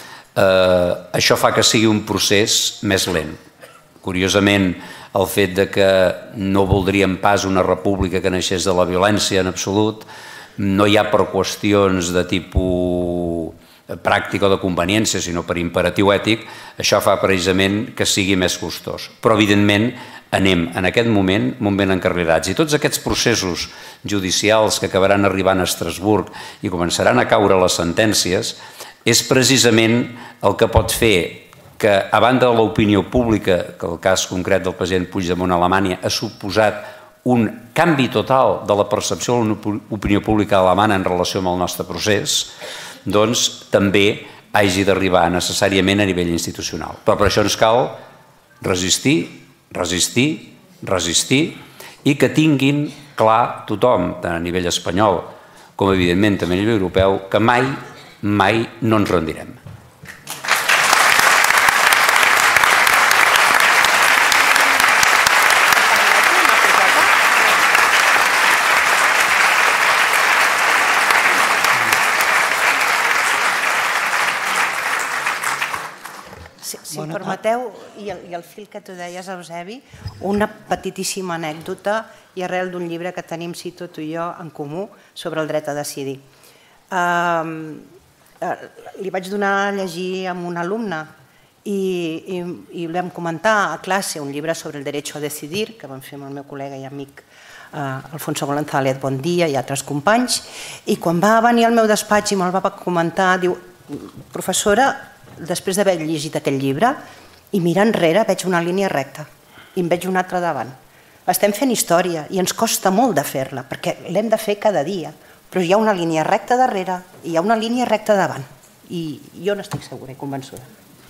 això fa que sigui un procés més lent. Curiosament, el fet que no voldríem pas una república que naixés de la violència en absolut, no hi ha per qüestions de tipus pràctica o de conveniència, sinó per imperatiu ètic, això fa precisament que sigui més costós. Però, evidentment, anem en aquest moment molt ben encarrilats. I tots aquests processos judicials que acabaran arribant a Estrasburg i començaran a caure les sentències, és precisament el que pot fer que, a banda de l'opinió pública, que el cas concret del president Puigdemont a Alemanya ha suposat un canvi total de la percepció de l'opinió pública alemana en relació amb el nostre procés, doncs també hagi d'arribar necessàriament a nivell institucional. Però per això ens cal resistir i que tinguin clar tothom, tant a nivell espanyol com evidentment també a nivell europeu, que mai, mai no ens rendirem. Si em permeteu, i el fil que tu deies, Eusebi, una petitíssima anècdota i arrel d'un llibre que tenim, Cito, tu i jo, en comú, sobre el dret a decidir. Li vaig donar a llegir amb un alumne i li vam comentar a classe un llibre sobre el derecho a decidir, que vam fer amb el meu col·lega i amic Alfonso González Bondia i altres companys, i quan va venir al meu despatx i me'l va comentar, diu, professora, després d'haver llegit aquell llibre i mirar enrere veig una línia recta i em veig una altra davant. Estem fent història i ens costa molt de fer-la perquè l'hem de fer cada dia, però hi ha una línia recta darrere i hi ha una línia recta davant i jo n'estic segura i convençuda.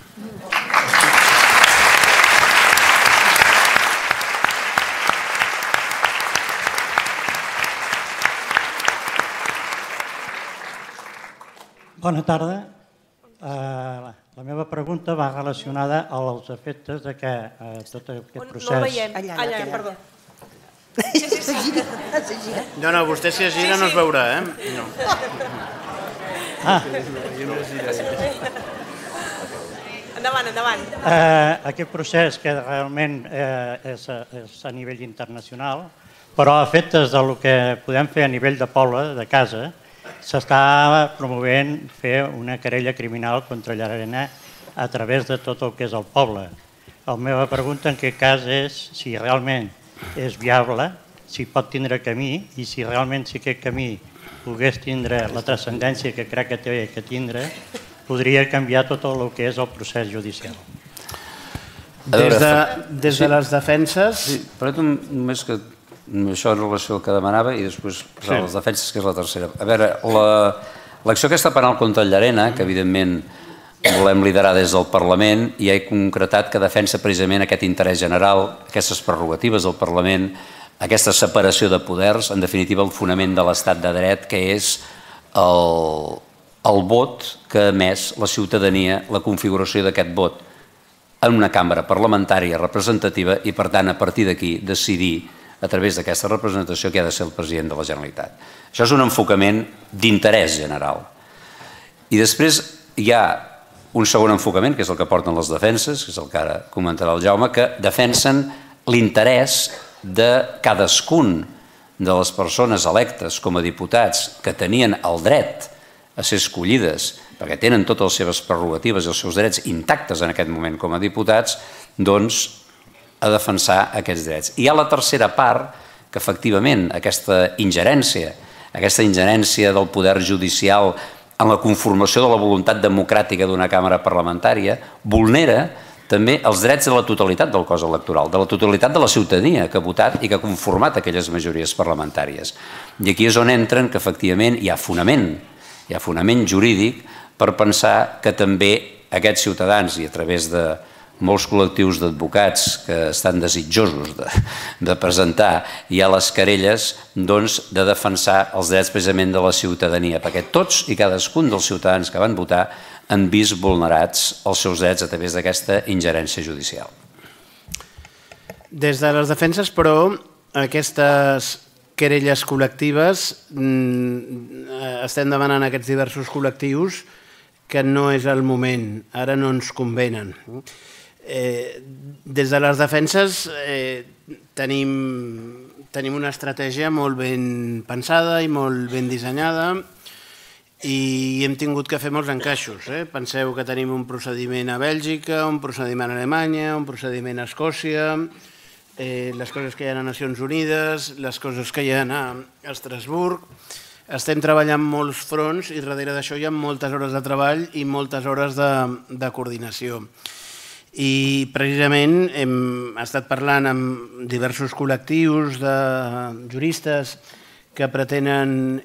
Bona tarda. La meva pregunta va relacionada als efectes de que tot aquest procés... No el veiem. Allà, perdó. No, vostè si es gira no es veurà, No. Endavant. Aquest procés que realment és a nivell internacional, però a efectes del que podem fer a nivell de poble, de casa, s'està promovent fer una querella criminal contra Llarena a través de tot el que és el poble. La meva pregunta en aquest cas és si realment és viable, si pot tindre camí i si realment si aquest camí pogués tindre la transcendència que crec que té que tindre, podria canviar tot el que és el procés judicial. Des de les defenses... Permetem només que això en relació al que demanava i després les defenses, que és la tercera. A veure, l'acció aquesta penal contra el Llarena, que evidentment volem liderar des del Parlament, i he concretat que defensa precisament aquest interès general, aquestes prerrogatives del Parlament, aquesta separació de poders, en definitiva el fonament de l'estat de dret, que és el vot que ha emès la ciutadania, la configuració d'aquest vot en una cambra parlamentària representativa i, per tant, a partir d'aquí decidir a través d'aquesta representació que ha de ser el president de la Generalitat. Això és un enfocament d'interès general. I després hi ha un segon enfocament, que és el que porten les defenses, que és el que ara comentarà el Jaume, que defensen l'interès de cadascun de les persones electes com a diputats que tenien el dret a ser escollides, perquè tenen totes les seves prerrogatives i els seus drets intactes en aquest moment com a diputats, doncs a defensar aquests drets. I hi ha la tercera part, que efectivament aquesta ingerència del poder judicial en la conformació de la voluntat democràtica d'una càmera parlamentària vulnera també els drets de la totalitat del cos electoral, de la totalitat de la ciutadania que ha votat i que ha conformat aquelles majories parlamentàries. I aquí és on entren que efectivament hi ha fonament jurídic per pensar que també aquests ciutadans, i a través de molts col·lectius d'advocats que estan desitjosos de presentar ja les querelles, doncs de defensar els drets precisament de la ciutadania, perquè tots i cadascun dels ciutadans que van votar han vist vulnerats els seus drets a través d'aquesta ingerència judicial. Des de les defenses, però, aquestes querelles col·lectives, estem demanant a aquests diversos col·lectius que no és el moment, ara no ens convenen. Des de les defenses tenim una estratègia molt ben pensada i molt ben dissenyada i hem tingut que fer molts encaixos. Penseu que tenim un procediment a Bèlgica, un procediment a Alemanya, un procediment a Escòcia, les coses que hi ha a Nacions Unides, les coses que hi ha a Estrasburg. Estem treballant molts fronts i darrere d'això hi ha moltes hores de treball i moltes hores de coordinació. I precisament hem estat parlant amb diversos col·lectius de juristes que pretenen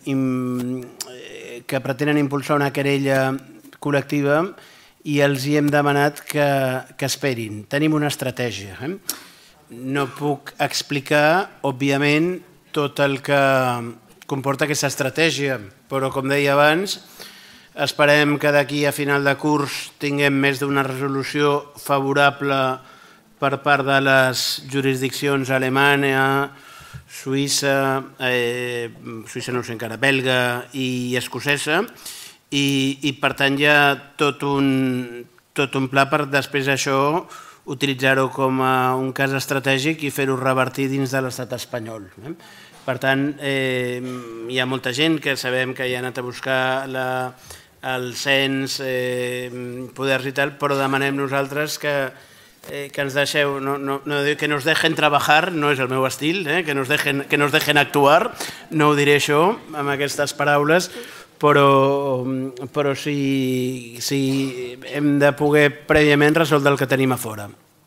impulsar una querella col·lectiva i els hi hem demanat que esperin. Tenim una estratègia. No puc explicar, òbviament, tot el que comporta aquesta estratègia, però com deia abans, esperem que d'aquí a final de curs tinguem més d'una resolució favorable per part de les jurisdiccions Alemanya, Suïssa, Suïssa no sé encara, belga i escocesa, i per tant hi ha tot un pla per després això utilitzar-ho com a un cas estratègic i fer-ho revertir dins de l'estat espanyol. Per tant, hi ha molta gent que sabem que hi ha anat a buscar el cens, poders i tal, però demanem nosaltres que ens deixeu, que nos dejen trabajar, no és el meu estil, que nos dejen actuar, no ho diré això amb aquestes paraules, però sí hem de poder prèviament resoldre el que tenim a fora.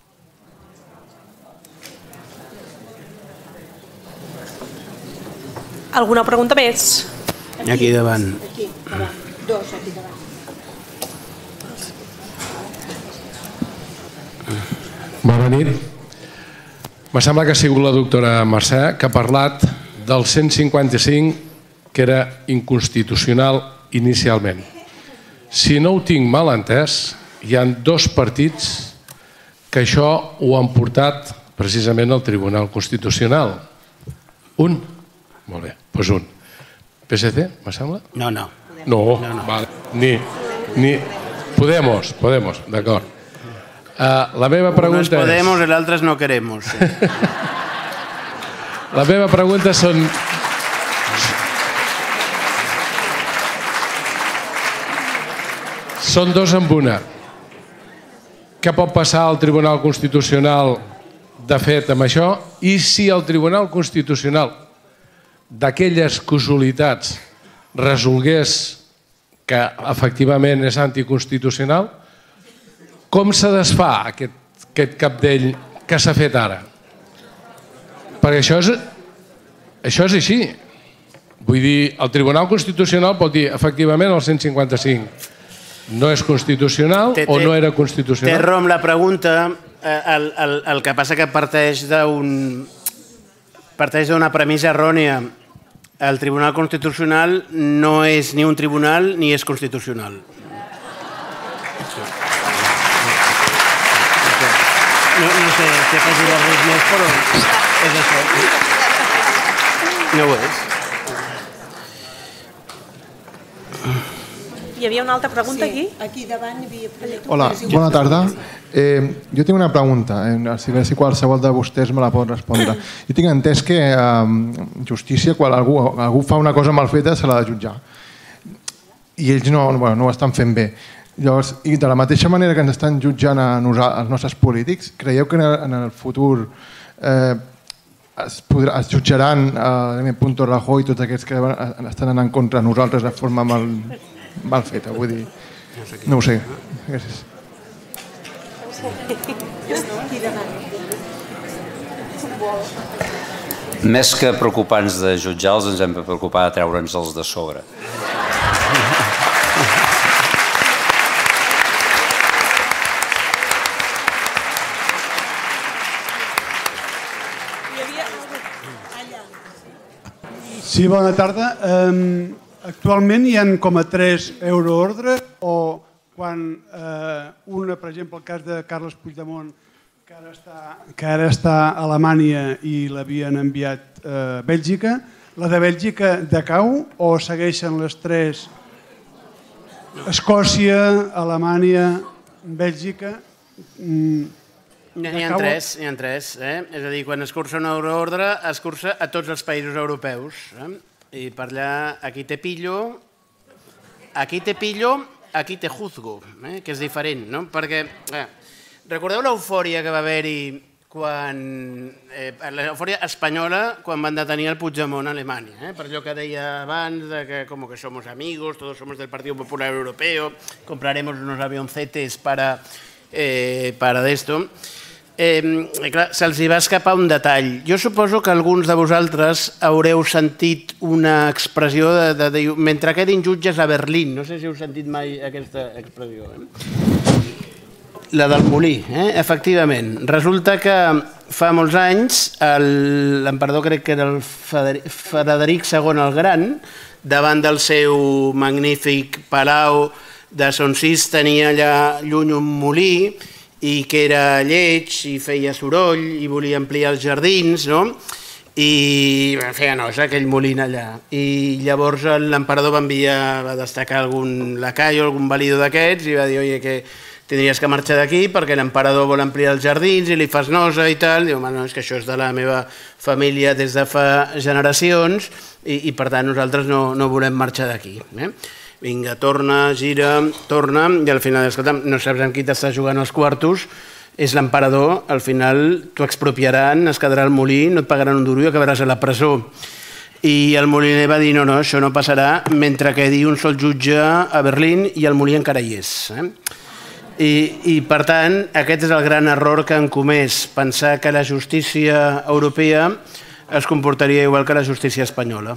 Alguna pregunta més? Aquí davant. Aquí davant. Dos aquí davant. Bona nit. Me sembla que ha sigut la doctora Mercè que ha parlat del 155 que era inconstitucional inicialment. Si no ho tinc mal entès, hi ha dos partits que això ho han portat precisament al Tribunal Constitucional. Un? Molt bé, doncs un. PSC, me sembla? No. No, vale. Ni Podemos, d'acord. La meva pregunta és... Unos Podemos i l'altre no queremos. La meva pregunta són... Són dos en una. Què pot passar al Tribunal Constitucional de fet amb això? I si el Tribunal Constitucional d'aquelles casualitats resolgués que efectivament és anticonstitucional, com se desfà aquest capdell que s'ha fet ara? Perquè això és així. Vull dir, el Tribunal Constitucional pot dir efectivament el 155 no és constitucional o no era constitucional. Té raó amb la pregunta, el que passa que parteix d'una premissa errònia. El Tribunal Constitucional no és ni un tribunal ni és constitucional. No sé si faci res més, però és això. No ho és. Hi havia una altra pregunta aquí? Aquí davant hi havia... Hola, bona tarda. Jo tinc una pregunta, a veure si qualsevol de vostès me la pot respondre. Jo tinc entès que justícia, quan algú fa una cosa mal feta, se l'ha de jutjar. I ells no ho estan fent bé. Llavors, i de la mateixa manera que ens estan jutjant als nostres polítics, creieu que en el futur es jutjaran Punto Rajoy i tots aquests que estan anant contra nosaltres de forma mal feta? Vull dir, no ho sé. Gràcies. Més que preocupar-nos de jutjar-los, ens hem de preocupar de treure'ns els de sobre. Sí, bona tarda. Actualment hi ha com a 3 euroordre o quan una, per exemple, el cas de Carles Puigdemont, que ara està a Alemanya i l'havien enviat a Bèlgica, la de Bèlgica decau o segueixen les 3? Escòcia, Alemanya, Bèlgica... N'hi ha tres. És a dir, quan es cursa un euroordre, es cursa a tots els països europeus. I per allà, aquí te pillo, aquí te juzgo, que és diferent, no? Perquè, recordeu l'eufòria que va haver-hi l'eufòria espanyola quan van detenir el Puigdemont a Alemanya, per allò que deia abans, que com que somos amigos, todos somos del Partido Popular Europeo, compraremos unos avioncetes para d'esto. Se'ls va escapar un detall. Jo suposo que alguns de vosaltres haureu sentit una expressió de mentre quedin jutges a Berlín. No sé si heu sentit mai aquesta expressió. La del molí, efectivament. Resulta que fa molts anys l'emperador, crec que era el Frederic II el Gran, davant del seu magnífic palau de Sonsis, tenia allà lluny un molí i que era lleig i feia soroll i volia ampliar els jardins, no? I feia nosa aquell molí allà. I llavors l'emperador va destacar algun lacaio, algun valido d'aquests i va dir, oye, que tindries que marxar d'aquí perquè l'emperador vol ampliar els jardins i li fas nosa i tal. Diu, no, és que això és de la meva família des de fa generacions i per tant nosaltres no volem marxar d'aquí. Vinga, torna, gira, torna i al final, escolta, no saps amb qui t'estàs jugant els quartos, és l'emperador, al final t'ho expropiaran, es quedarà al molí, no et pagaran un duro i acabaràs a la presó. I el moliner va dir, no, això no passarà mentre quedi un sol jutge a Berlín i el molí encara hi és. I per tant, aquest és el gran error que han comès, pensar que la justícia europea es comportaria igual que la justícia espanyola.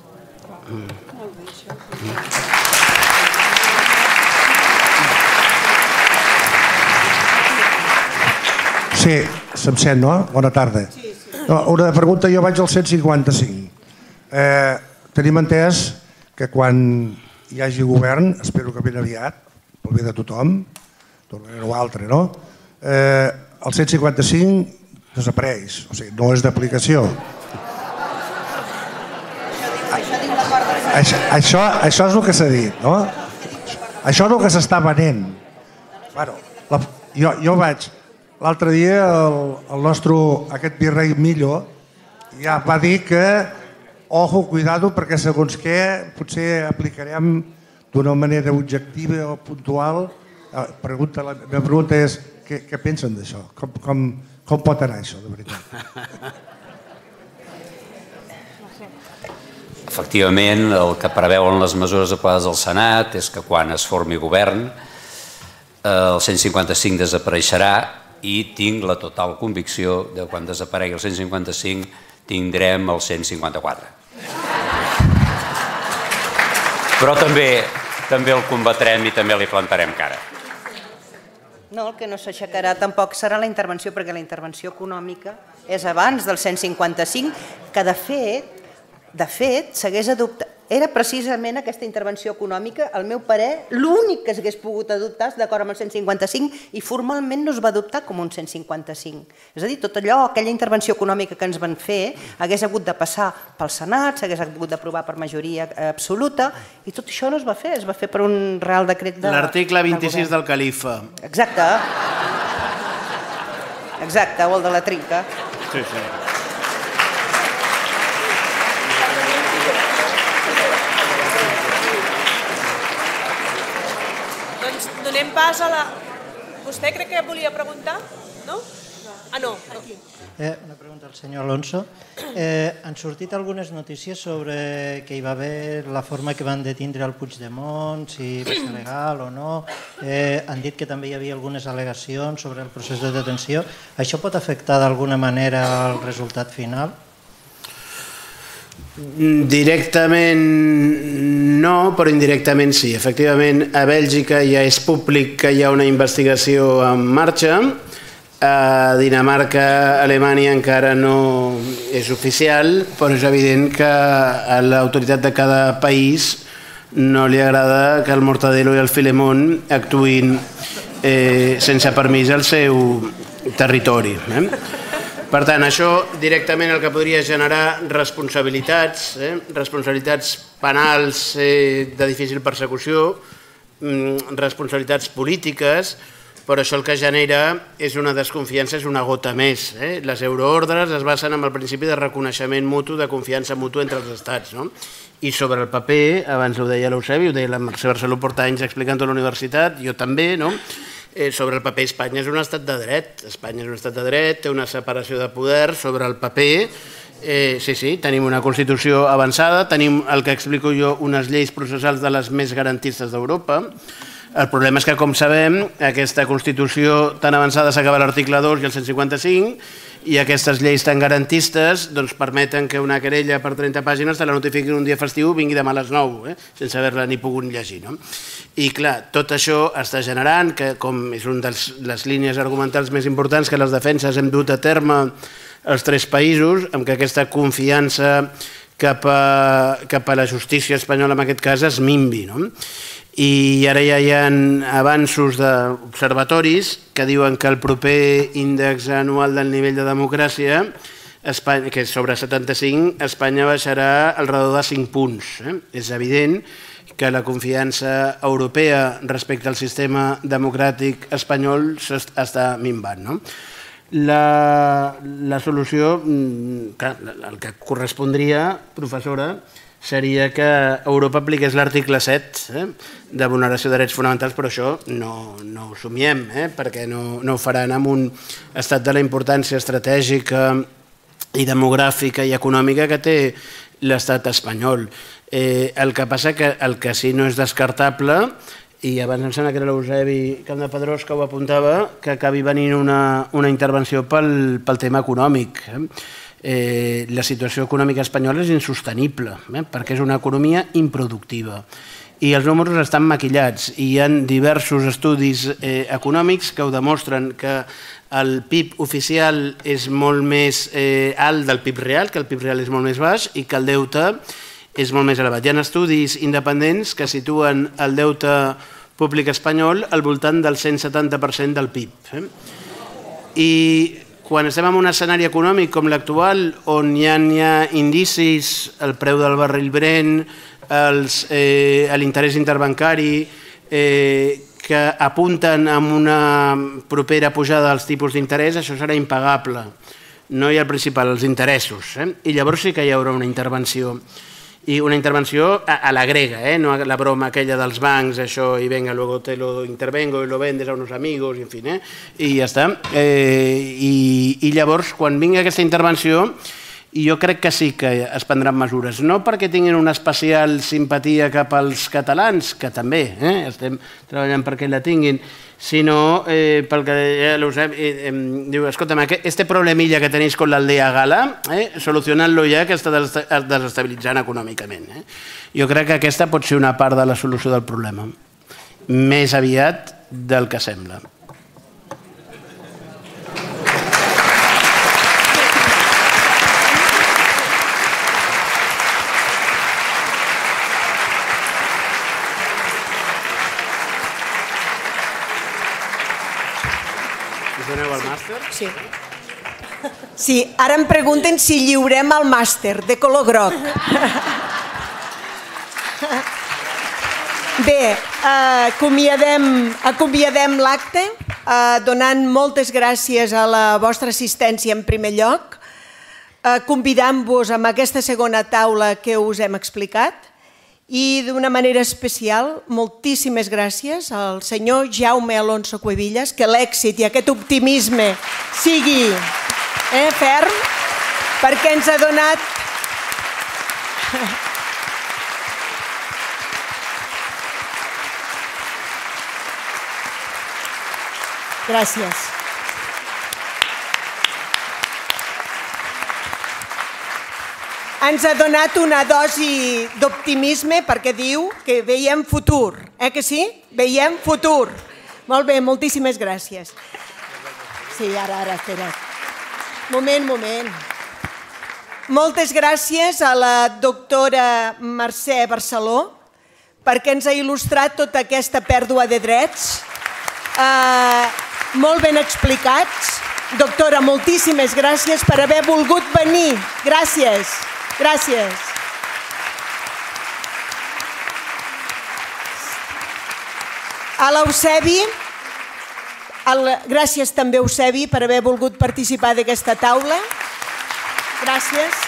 Sí, se'm sent, no? Bona tarda. Una pregunta, jo vaig al 155. Tenim entès que quan hi hagi govern, espero que ben aviat, pel bé de tothom, d'una manera o altra, no? El 155 desapareix, o sigui, no és d'aplicació. Això és el que s'ha dit, no? Això és el que s'està venent. Jo vaig... L'altre dia el nostre, aquest virrei Millo, ja va dir que ojo, cuidado, perquè segons què potser aplicarem d'una manera objectiva o puntual. La meva pregunta és, què pensen d'això? Com pot anar això, de veritat? Efectivament, el que preveuen les mesures aprovades al Senat és que quan es formi govern el 155 desapareixerà i tinc la total convicció que quan desaparegui el 155 tindrem el 154. Però també el combatrem i també li plantarem cara. No, el que no s'aixecarà tampoc serà la intervenció, perquè la intervenció econòmica és abans del 155, que de fet s'hagués adoptat. Era precisament aquesta intervenció econòmica, al meu parer, l'únic que s'hagués pogut adoptar d'acord amb el 155 i formalment no es va adoptar com un 155. És a dir, tot allò, aquella intervenció econòmica que ens van fer, hagués hagut de passar pel Senat, s'hagués hagut d'aprovar per majoria absoluta i tot això no es va fer, es va fer per un Real Decret de... L'article 26 del Califa. Exacte. Exacte, o el de la trinca. Sí, sí. Donem pas a la... Vostè crec que volia preguntar? No? Ah, no. Una pregunta al senyor Alonso. Han sortit algunes notícies sobre que hi va haver la forma que van detindre el Puigdemont, si va ser legal o no. Han dit que també hi havia algunes al·legacions sobre el procés de detenció. Això pot afectar d'alguna manera el resultat final? Directament no, però indirectament sí. Efectivament, a Bèlgica ja és públic que hi ha una investigació en marxa. A Dinamarca, Alemanya encara no és oficial, però és evident que a l'autoritat de cada país no li agrada que el Mortadelo i el Filemón actuïn sense permís al seu territori. Per tant, això directament el que podria generar responsabilitats penals de difícil persecució, responsabilitats polítiques, però això el que genera és una desconfiança, és una gota més. Les euroordres es basen en el principi de reconeixement mutu, de confiança mutua entre els estats. I sobre el paper, abans ho deia l'Eusebi, ho deia la Mercè Barceló, porta anys explicant-ho a la universitat, jo també, sobre el paper Espanya és un estat de dret. Espanya és un estat de dret, té una separació de poder sobre el paper. Sí, tenim una Constitució avançada, tenim el que explico jo, unes lleis processals de les més garantistes d'Europa. El problema és que, com sabem, aquesta Constitució tan avançada s'acaba a l'article 2 i el 155 i aquestes lleis tan garantistes permeten que una querella per 30 pàgines te la notifiquin un dia festiu, vingui demà a les 9, sense haver-la ni pogut llegir. I clar, tot això està generant, que com és una de les línies argumentals més importants que les defenses hem dut a terme als 3 països, amb què aquesta confiança cap a la justícia espanyola en aquest cas es minvi. I ara ja hi ha avanços d'observatoris que diuen que el proper índex anual del nivell de democràcia, que és sobre 75, Espanya baixarà al redor de 5 punts. És evident que la confiança europea respecte al sistema democràtic espanyol està minvant. La solució, el que correspondria, professora, seria que Europa apliqués l'article 7 de vulneració de drets fonamentals, però això no ho somiem, perquè no ho faran amb un estat de la importància estratègica i demogràfica i econòmica que té l'estat espanyol. El que passa que el que sí no és descartable, i abans em sembla que era l'Eusebi Campdepedrós que ho apuntava, que acabi venint una intervenció pel tema econòmic. La situació econòmica espanyola és insostenible, perquè és una economia improductiva. I els números estan maquillats i hi ha diversos estudis econòmics que ho demostren, que el PIB oficial és molt més alt del PIB real, que el PIB real és molt més baix i que el deute és molt més elevat. Hi ha estudis independents que situen el deute públic espanyol al voltant del 170% del PIB. I quan estem en un escenari econòmic com l'actual, on hi ha indicis, el preu del barril Brent, l'interès interbancari, que apunten a una propera pujada dels tipus d'interès, això serà impagable. No hi ha el principal, els interessos. I llavors sí que hi haurà una intervenció. I una intervenció a la grega, no la broma aquella dels bancs, això, i venga, luego te lo intervengo y lo vendes a unos amigos, en fi, i ja està. I llavors, quan vingui aquesta intervenció, jo crec que sí que es prendran mesures. No perquè tinguin una especial simpatia cap als catalans, que també estem treballant perquè la tinguin, sinó pel que diu, escolta'm, este problemilla que tenéis con la aldea gala, solucionant-lo ja, que està desestabilitzant econòmicament. Jo crec que aquesta pot ser una part de la solució del problema, més aviat del que sembla. Sí, ara em pregunten si lliurem el màster de color groc. Bé, acomiadem l'acte, donant moltes gràcies a la vostra assistència en primer lloc, convidant-vos a aquesta segona taula que us hem explicat i d'una manera especial, moltíssimes gràcies al senyor Jaume Alonso Cuevillas, que l'èxit i aquest optimisme sigui ferm, perquè ens ha donat... Gràcies. Ens ha donat una dosi d'optimisme perquè diu que veiem futur. Que sí? Veiem futur. Molt bé, moltíssimes gràcies. Sí, ara, espera't. Moment. Moltes gràcies a la doctora Mercè Barceló perquè ens ha il·lustrat tota aquesta pèrdua de drets. Molt ben explicats. Doctora, moltíssimes gràcies per haver volgut venir. Gràcies. A l'Eusebi, gràcies també Eusebi per haver volgut participar d'aquesta taula. Gràcies.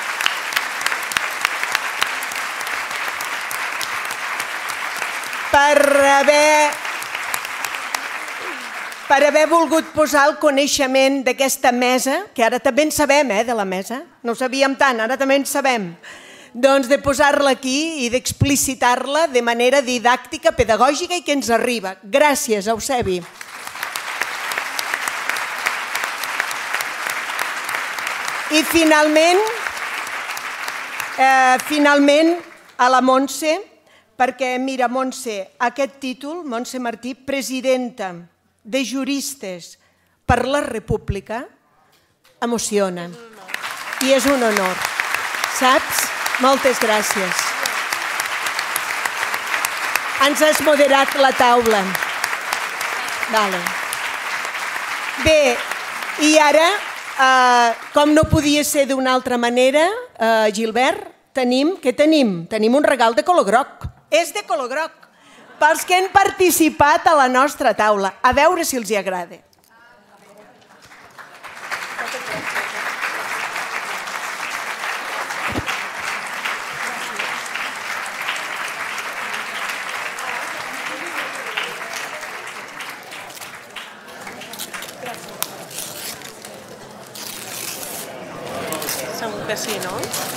Per haver volgut posar el coneixement d'aquesta mesa, que ara també en sabem, de la mesa, no ho sabíem tant, ara també en sabem, doncs de posar-la aquí i d'explicitar-la de manera didàctica, pedagògica i que ens arriba. Gràcies, Eusebi. I finalment a la Montse, perquè mira, Montse, aquest títol, Montse Martí, presidenta de Juristes per la República, emociona. I és un honor. Saps? Moltes gràcies. Ens has moderat la taula. Bé, i ara, com no podia ser d'una altra manera, Gilbert, què tenim? Tenim un regal de color groc. És de color groc. Pels que han participat a la nostra taula. A veure si els hi agrada. Segur que sí, no?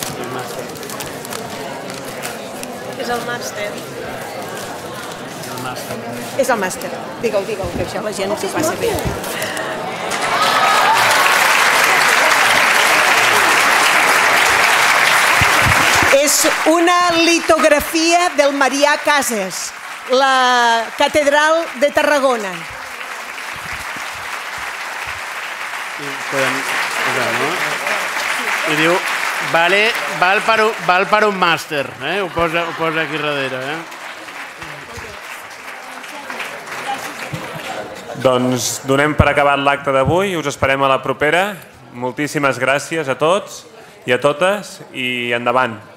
És el màster. És el màster. Digueu, que això la gent s'ho passa bé. És una litografia del Marià Cases, la Catedral de Tarragona. I diu, val per un màster, ho posa aquí darrere. Doncs donem per acabat l'acte d'avui, us esperem a la propera. Moltíssimes gràcies a tots i a totes i endavant.